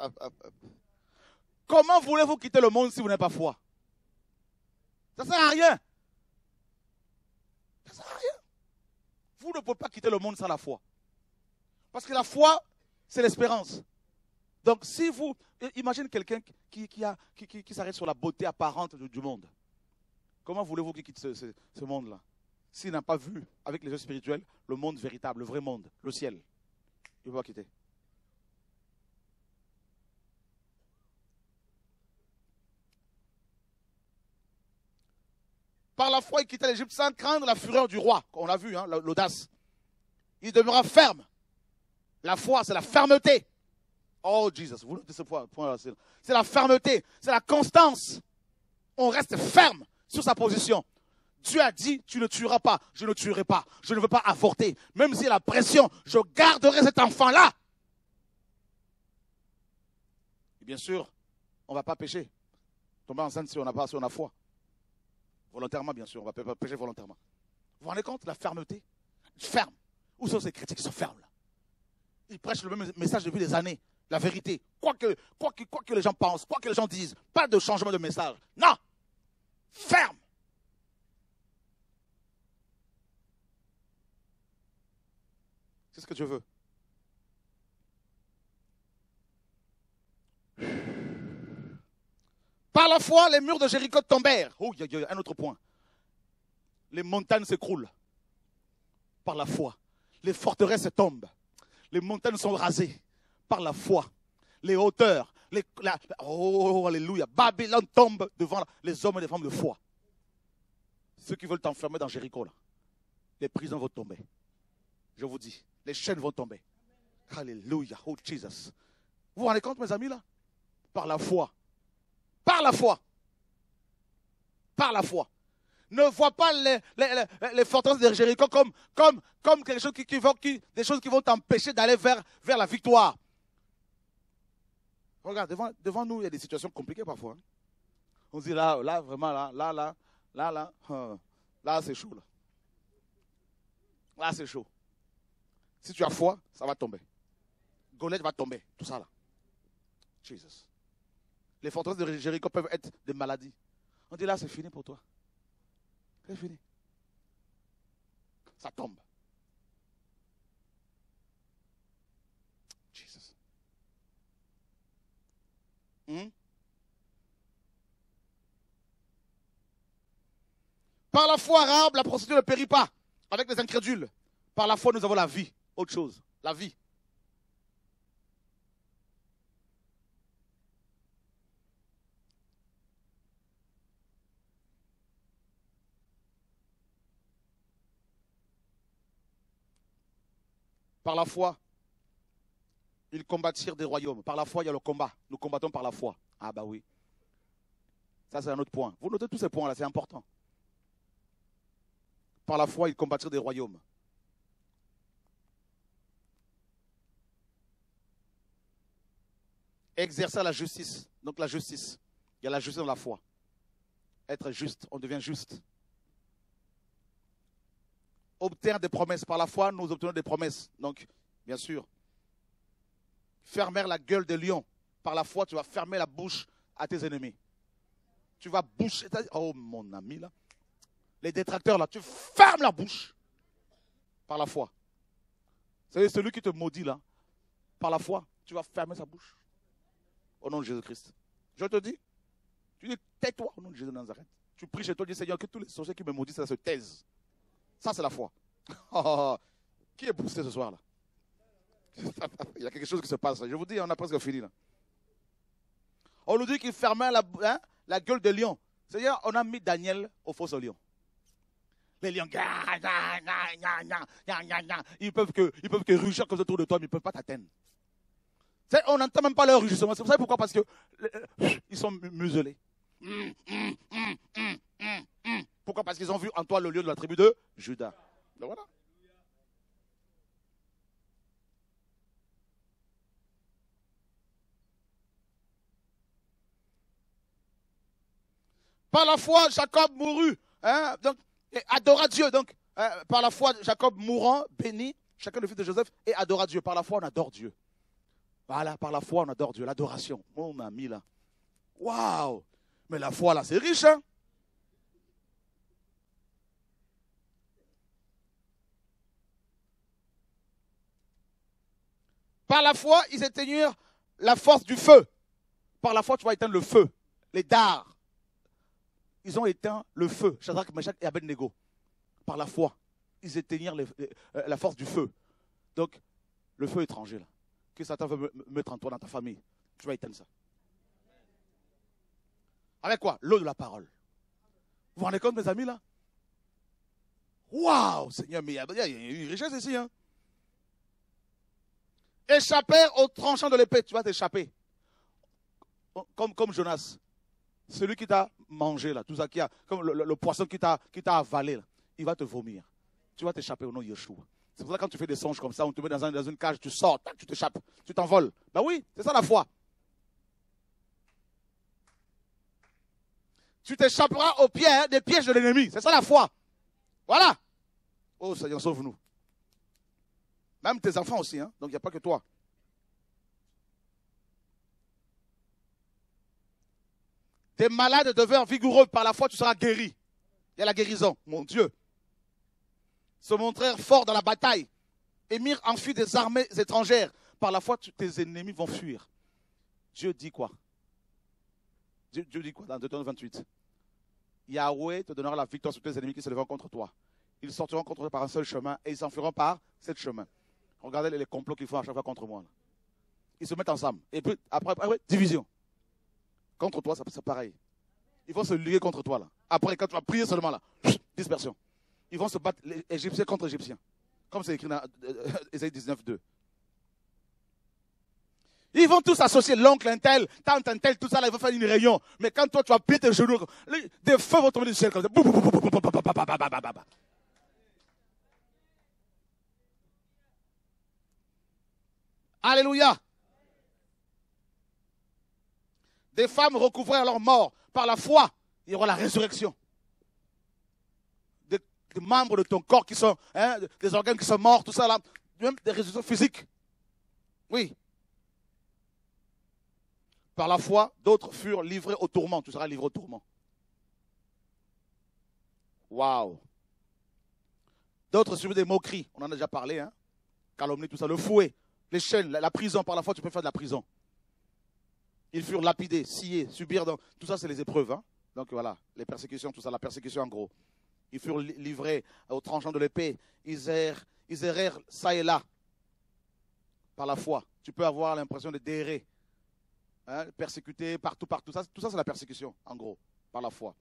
Comment voulez-vous quitter le monde si vous n'avez pas foi? Ça ne sert à rien. Ça ne sert à rien. Vous ne pouvez pas quitter le monde sans la foi. Parce que la foi, c'est l'espérance. Donc, si vous... Imaginez quelqu'un qui s'arrête sur la beauté apparente du monde. Comment voulez-vous qu'il quitte ce monde-là? S'il n'a pas vu, avec les yeux spirituels, le monde véritable, le vrai monde, le ciel, il ne peut pas quitter. Par la foi, il quittait l'Égypte sans craindre la fureur du roi. On l'a vu, hein, l'audace. Il demeura ferme. La foi, c'est la fermeté. Oh, Jesus, vous notez ce point-là. C'est la fermeté, c'est la constance. On reste ferme sur sa position. Dieu a dit, tu ne tueras pas, je ne tuerai pas, je ne veux pas avorter. Même s'il y a la pression, je garderai cet enfant-là. Et bien sûr, on ne va pas pécher. Tomber enceinte si on a foi. Volontairement, bien sûr, on ne va pas pécher volontairement. Vous vous rendez compte, la fermeté? Ferme. Où sont ces chrétiens qui sont fermes là? Ils prêchent le même message depuis des années. La vérité. Quoi que les gens pensent, quoi que les gens disent. Pas de changement de message. Non. Ferme. C'est ce que Dieu veut. Par la foi, les murs de Jéricho tombèrent. Oh, un autre point. Les montagnes s'écroulent. Par la foi. Les forteresses tombent. Les montagnes sont rasées. Par la foi. Les hauteurs. Oh, alléluia. Babylone tombe devant les hommes et les femmes de foi. Ceux qui veulent t'enfermer dans Jéricho, là, les prisons vont tomber. Je vous dis, les chaînes vont tomber. Alléluia. Oh, Jesus. Vous vous rendez compte, mes amis, là? Par la foi. Par la foi. Par la foi. Ne vois pas les forteresses de Jéricho comme quelque chose des choses qui vont t'empêcher d'aller vers la victoire. Regarde, devant nous, il y a des situations compliquées parfois. Hein. On se dit là, vraiment, là, c'est chaud. Là, c'est chaud. Si tu as foi, ça va tomber. Goliath va tomber, tout ça là. Jesus. Les forteresses de Jéricho peuvent être des maladies. On dit là, c'est fini pour toi. C'est fini. Ça tombe. Jesus. Par la foi, Rahab, la prostituée ne périt pas avec les incrédules. Par la foi, nous avons la vie. Autre chose, la vie. Par la foi, ils combattirent des royaumes. Par la foi, il y a le combat. Nous combattons par la foi. Ah bah oui. Ça, c'est un autre point. Vous notez tous ces points-là, c'est important. Par la foi, ils combattirent des royaumes. Exercer la justice. Donc la justice. Il y a la justice dans la foi. Être juste, on devient juste. Obtenir des promesses. Par la foi, nous obtenons des promesses. Donc, bien sûr, fermèrent la gueule des lions. Par la foi, tu vas fermer la bouche à tes ennemis. Tu vas boucher. Oh mon ami là. Les détracteurs là, tu fermes la bouche. Par la foi. C'est celui qui te maudit là. Par la foi, tu vas fermer sa bouche. Au nom de Jésus-Christ. Je te dis. Tu dis, tais-toi au nom de Jésus de Nazareth. Tu pries chez toi, tu dis, Seigneur, que tous les sorciers qui me maudissent, ça se taisent. Ça, c'est la foi. Qui est poussé ce soir là? Il y a quelque chose qui se passe. Je vous dis, on a presque fini là. On nous dit qu'il fermait la gueule des lions. C'est-à-dire, on a mis Daniel au fosse aux lions. Les lions, ils peuvent que rugir comme ça autour de toi, mais ils ne peuvent pas t'atteindre. On n'entend même pas leur rugissement. Vous savez pourquoi? Parce que ils sont muselés. Pourquoi? Parce qu'ils ont vu en toi le lion de la tribu de Juda. Donc voilà. Par la foi, Jacob mourut. Donc, et adora Dieu. Donc, par la foi, Jacob mourant, béni, chacun le fils de Joseph, et adora Dieu. Par la foi, on adore Dieu. Voilà, par la foi, on adore Dieu. L'adoration. Mon ami là. Waouh! Mais la foi là, c'est riche, hein? Par la foi, ils éteignirent la force du feu. Par la foi, tu vas éteindre le feu. Les dards. Ils ont éteint le feu. Shadrach, Meshach et Abednego. Par la foi, ils éteignirent la force du feu. Donc, le feu étranger, là, que Satan veut mettre en toi, dans ta famille, tu vas éteindre ça. Avec quoi? L'eau de la parole. Vous vous rendez compte, mes amis, là? Waouh, Seigneur, mais il y a une richesse ici, hein? Échappèrent au tranchant de l'épée. Tu vas t'échapper. Comme Jonas. Celui qui t'a mangé, là, tout ça, comme le poisson qui t'a avalé, là, il va te vomir. Tu vas t'échapper au nom de Yeshua. C'est pour ça que quand tu fais des songes comme ça, on te met dans une cage, tu sors, tu t'échappes, tu t'envoles. Ben oui, c'est ça la foi. Tu t'échapperas aux pieds des pièges de l'ennemi. C'est ça la foi. Voilà. Oh Seigneur, sauve-nous. Même tes enfants aussi, hein? Donc il n'y a pas que toi. Tes malades devinrent vigoureux. Par la foi, tu seras guéri. Il y a la guérison, mon Dieu. Se montrèrent forts dans la bataille et mirent en fuite des armées étrangères. Par la foi, tes ennemis vont fuir. Dieu dit quoi? Dieu dit quoi dans Deutéronome 28? Yahweh te donnera la victoire sur tes ennemis qui se lèveront contre toi. Ils sortiront contre toi par un seul chemin et ils s'enfuiront par sept chemins. Regardez les complots qu'ils font à chaque fois contre moi. Là. Ils se mettent ensemble. Et puis, après division. Contre toi, c'est pareil. Ils vont se lier contre toi. Là. Après, quand tu vas prier seulement, là, dispersion. Ils vont se battre, les Égyptiens contre Égyptiens. Comme c'est écrit dans Ésaïe 19, 2. Ils vont tous associer l'oncle, un tel, tante, un tel, tout ça, là, ils vont faire une réunion. Mais quand toi, tu vas plier tes genoux, des feux vont tomber du ciel comme ça. Alléluia. Des femmes recouvrèrent leur mort. Par la foi, il y aura la résurrection. Des membres de ton corps qui sont, des organes qui sont morts, tout ça là. Même des résurrections physiques. Oui. Par la foi, d'autres furent livrés au tourment. Tu seras livré au tourment. Waouh. D'autres subirent des moqueries. On en a déjà parlé, hein. Calomnie, tout ça. Le fouet, les chaînes, la prison. Par la foi, tu peux faire de la prison. Ils furent lapidés, sciés, subirent. Tout ça, c'est les épreuves. Hein. Donc voilà, les persécutions, tout ça, la persécution en gros. Ils furent livrés au tranchant de l'épée. Ils errèrent ça et là. Par la foi. Tu peux avoir l'impression de d'errer. Hein, persécuté partout. Tout ça, c'est la persécution, en gros, par la foi.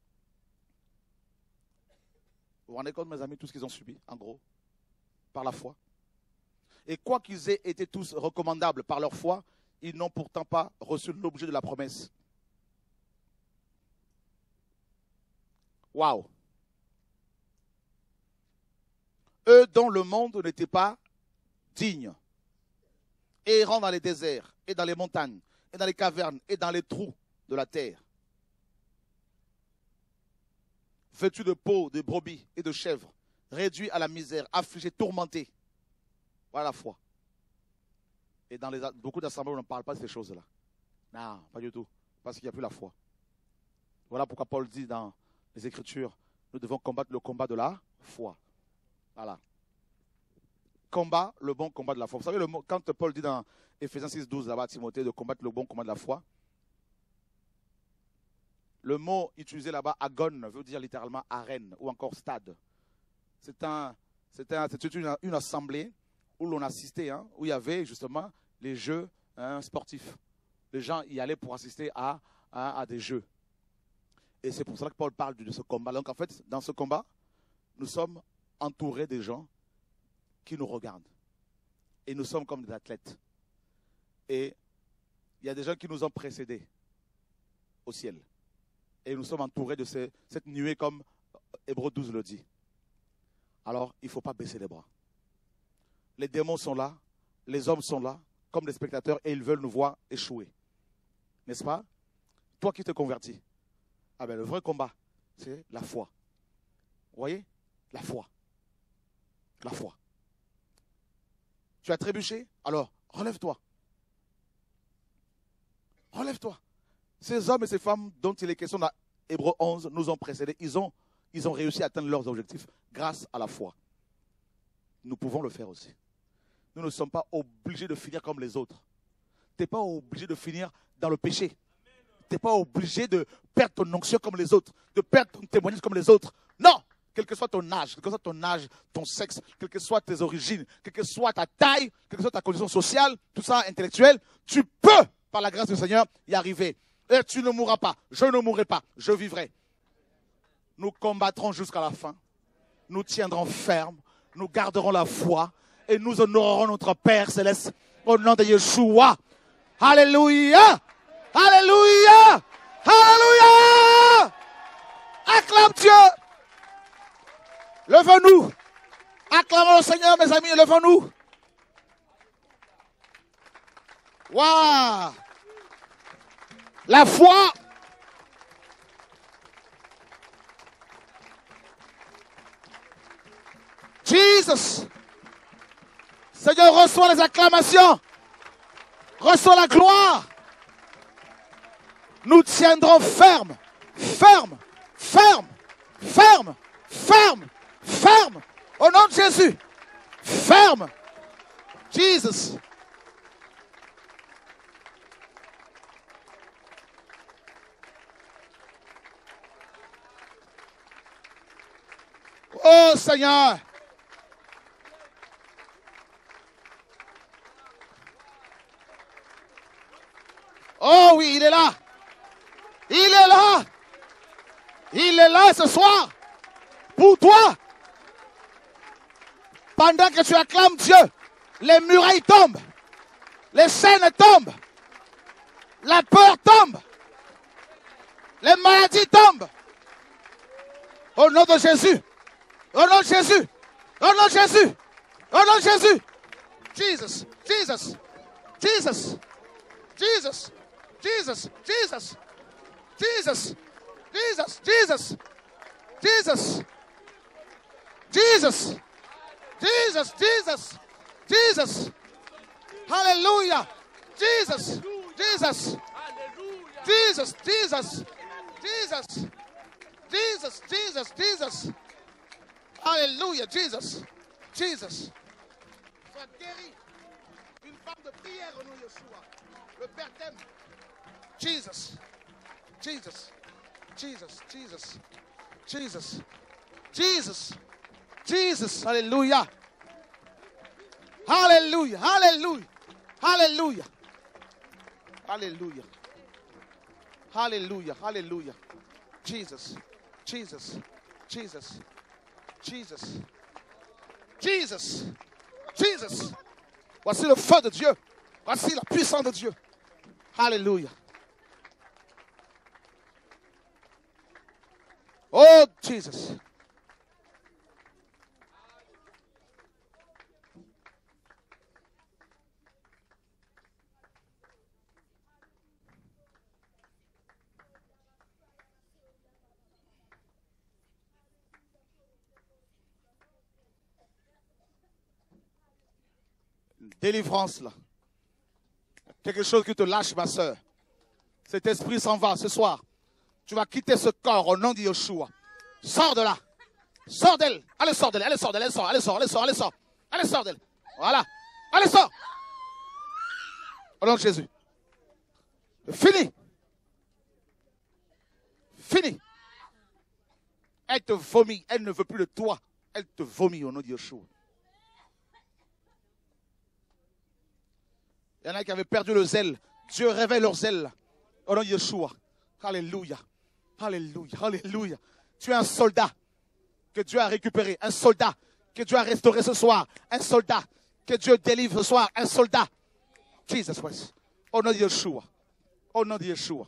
Vous vous rendez compte, mes amis, tout ce qu'ils ont subi, en gros, par la foi. Et quoi qu'ils aient été tous recommandables par leur foi, ils n'ont pourtant pas reçu l'objet de la promesse. Waouh! Eux dont le monde n'était pas digne, errant dans les déserts et dans les montagnes, et dans les cavernes, et dans les trous de la terre. Vêtus de peau, de brebis et de chèvres, réduits à la misère, affligés, tourmentés. Voilà la foi. Et dans beaucoup d'assemblées, on ne parle pas de ces choses-là. Non, pas du tout. Parce qu'il n'y a plus la foi. Voilà pourquoi Paul dit dans les Écritures, nous devons combattre le combat de la foi. Voilà. Combat, le bon combat de la foi. Vous savez, quand Paul dit dans Éphésiens 6:12 là-bas à Timothée de combattre le bon combat de la foi, le mot utilisé là-bas, agon, veut dire littéralement arène ou encore stade. C'est une assemblée où l'on assistait, où il y avait justement les jeux sportifs. Les gens y allaient pour assister à des jeux. Et c'est pour cela que Paul parle de ce combat. Donc en fait, dans ce combat, nous sommes entourés des gens qui nous regardent. Et nous sommes comme des athlètes. Et il y a des gens qui nous ont précédés au ciel. Et nous sommes entourés de cette nuée comme Hébreux 12 le dit. Alors, il ne faut pas baisser les bras. Les démons sont là, les hommes sont là, comme des spectateurs, et ils veulent nous voir échouer. N'est-ce pas? Toi qui te convertis. Ah ben, le vrai combat, c'est la foi. Vous voyez? La foi. La foi. Tu as trébuché? Alors, relève-toi. Relève-toi. Ces hommes et ces femmes dont il est question dans Hébreux 11 nous ont précédés. Ils ont réussi à atteindre leurs objectifs grâce à la foi. Nous pouvons le faire aussi. Nous ne sommes pas obligés de finir comme les autres. Tu n'es pas obligé de finir dans le péché. Tu n'es pas obligé de perdre ton onction comme les autres, de perdre ton témoignage comme les autres. Non! Quel que soit ton âge, ton sexe, quelles que soient tes origines, quelle que soit ta taille, quelle que soit ta condition sociale, tout ça intellectuel, tu peux, par la grâce du Seigneur, y arriver. Et tu ne mourras pas, je ne mourrai pas, je vivrai. Nous combattrons jusqu'à la fin. Nous tiendrons ferme, nous garderons la foi et nous honorerons notre Père Céleste au nom de Yeshua. Alléluia! Alléluia! Alléluia! Acclame Dieu! Levons-nous! Acclamons le Seigneur, mes amis, levons-nous! Waouh! La foi! Jesus! Seigneur, reçois les acclamations! Reçois la gloire! Nous tiendrons ferme, ferme, ferme, ferme, ferme, ferme, au nom de Jésus, ferme, Jesus. Oh Seigneur. Oh oui, il est là. Il est là. Il est là ce soir. Pour toi. Pendant que tu acclames Dieu, les murailles tombent. Les chaînes tombent. La peur tombe. Les maladies tombent. Au nom de Jésus. Au nom de Jésus. Au nom de Jésus. Au nom de Jésus. Jesus. Jesus. Jesus. Jesus. Jesus. Jesus. Jesus. Jesus. Jesus. Jesus. Jesus. Jesus. Jesus. Jesus. Hallelujah. Jesus. Jesus. Jesus. Jesus. Jesus. Jesus. Jesus. Jesus. Hallelujah. Jesus. Jesus. Sois guéri. Une femme de prière au nom de Yeshua. Le Père t'aime. Jesus. Jesus. Jesus. Jesus. Jesus. Jesus. Jesus. Hallelujah. Hallelujah. Hallelujah. Hallelujah. Hallelujah. Hallelujah. Hallelujah. Jesus. Jesus. Jesus. Jesus. Jesus. Jesus. Voici le feu de Dieu. Voici la puissance de Dieu. Hallelujah. Oh, Jesus. Délivrance là. Quelque chose qui te lâche, ma soeur. Cet esprit s'en va ce soir. Tu vas quitter ce corps au nom de Yeshua. Sors de là. Sors d'elle. Allez, sors d'elle. Allez, sors d'elle. Allez, sors. Allez, sors. Allez, sors. Allez, sors. Allez, sors d'elle. Voilà. Allez, sors. Au nom de Jésus. Fini. Fini. Elle te vomit. Elle ne veut plus de toi. Elle te vomit au nom de Yeshua. Il y en a qui avaient perdu le zèle. Dieu réveille leur zèle. Au nom de Yeshua. Alléluia. Alléluia. Alléluia. Tu es un soldat que Dieu a récupéré. Un soldat que Dieu a restauré ce soir. Un soldat que Dieu délivre ce soir. Un soldat. Jesus Christ. Au nom de Yeshua. Au nom de Yeshua.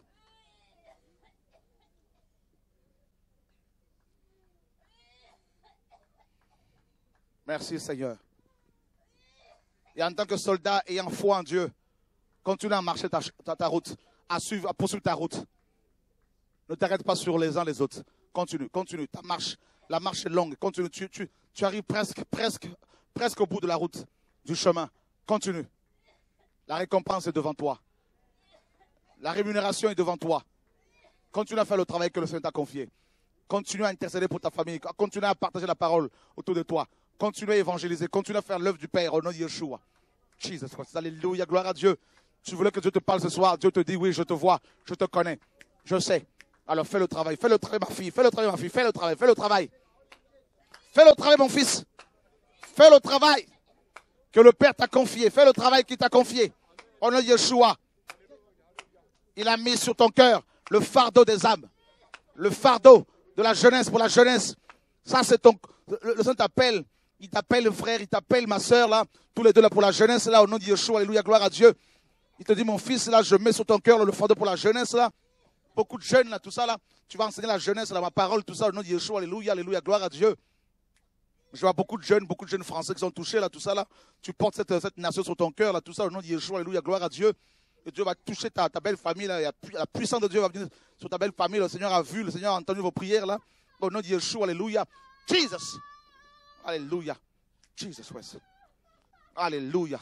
Merci Seigneur. Et en tant que soldat ayant foi en Dieu, continue à marcher ta route, à poursuivre ta route. Ne t'arrête pas sur les uns les autres. Continue, continue. Ta marche, la marche est longue. Continue. Tu arrives presque au bout de la route, du chemin. Continue. La récompense est devant toi. La rémunération est devant toi. Continue à faire le travail que le Seigneur t'a confié. Continue à intercéder pour ta famille. Continue à partager la parole autour de toi. Continue à évangéliser. Continue à faire l'œuvre du Père au nom de Yeshua. Jesus Christ. Alléluia. Gloire à Dieu. Tu voulais que Dieu te parle ce soir. Dieu te dit oui, je te vois. Je te connais. Je sais. Alors fais le travail. Fais le travail, ma fille. Fais le travail, ma fille. Fais le travail. Fais le travail. Fais le travail, mon fils. Fais le travail que le Père t'a confié. Fais le travail qu'il t'a confié. Au nom de Yeshua. Il a mis sur ton cœur le fardeau des âmes. Le fardeau de la jeunesse pour la jeunesse. Ça, c'est ton. Le Seigneur t'appelle. Il t'appelle frère, il t'appelle ma soeur, là. Tous les deux, là, pour la jeunesse, là, au nom de Yeshua. Alléluia, gloire à Dieu. Il te dit, mon fils, là, je mets sur ton cœur le fardeau pour la jeunesse, là. Beaucoup de jeunes, là, tout ça, là. Tu vas enseigner la jeunesse, là, ma parole, tout ça, au nom de Yeshua. Alléluia, alléluia, gloire à Dieu. Je vois beaucoup de jeunes Français qui sont touchés, là, tout ça, là. Tu portes cette nation sur ton cœur, là, tout ça, au nom de Yeshua. Alléluia, gloire à Dieu. Et Dieu va toucher ta belle famille, là. La puissance de Dieu va venir sur ta belle famille. Le Seigneur a vu, le Seigneur a entendu vos prières, là. Au nom de Yeshua, alléluia. Jesus. Alléluia. Jesus Christ. Alléluia.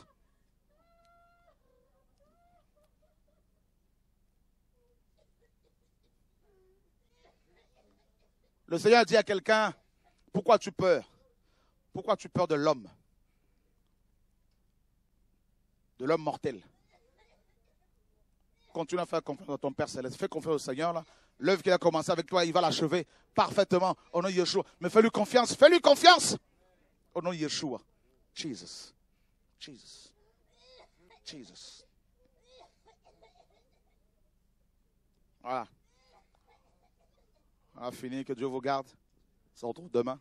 Le Seigneur dit à quelqu'un, pourquoi tu peurs? Pourquoi tu peurs de l'homme? De l'homme mortel. Continue à faire confiance à ton Père Céleste. Fais confiance au Seigneur, là. L'œuvre qu'il a commencé avec toi, il va l'achever parfaitement au nom de Yeshua. Mais fais-lui confiance. Fais-lui confiance. Au nom de Yeshua. Jesus. Jesus. Jesus. Voilà. On a fini. Que Dieu vous garde. On se retrouve demain.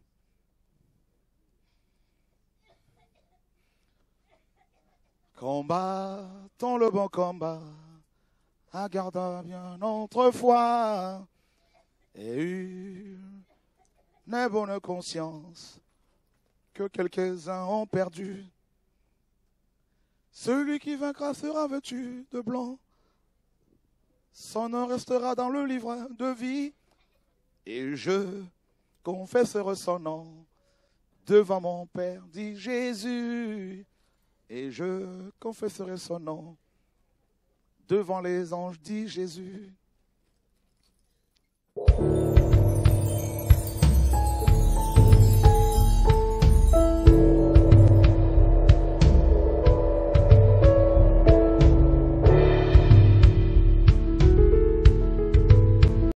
Combattons le bon combat, en gardant bien notre foi et une bonne conscience que quelques-uns ont perdu. Celui qui vaincra sera vêtu de blanc, son nom restera dans le livre de vie, et je confesserai son nom devant mon Père, dit Jésus. Et je confesserai son nom devant les anges, dit Jésus.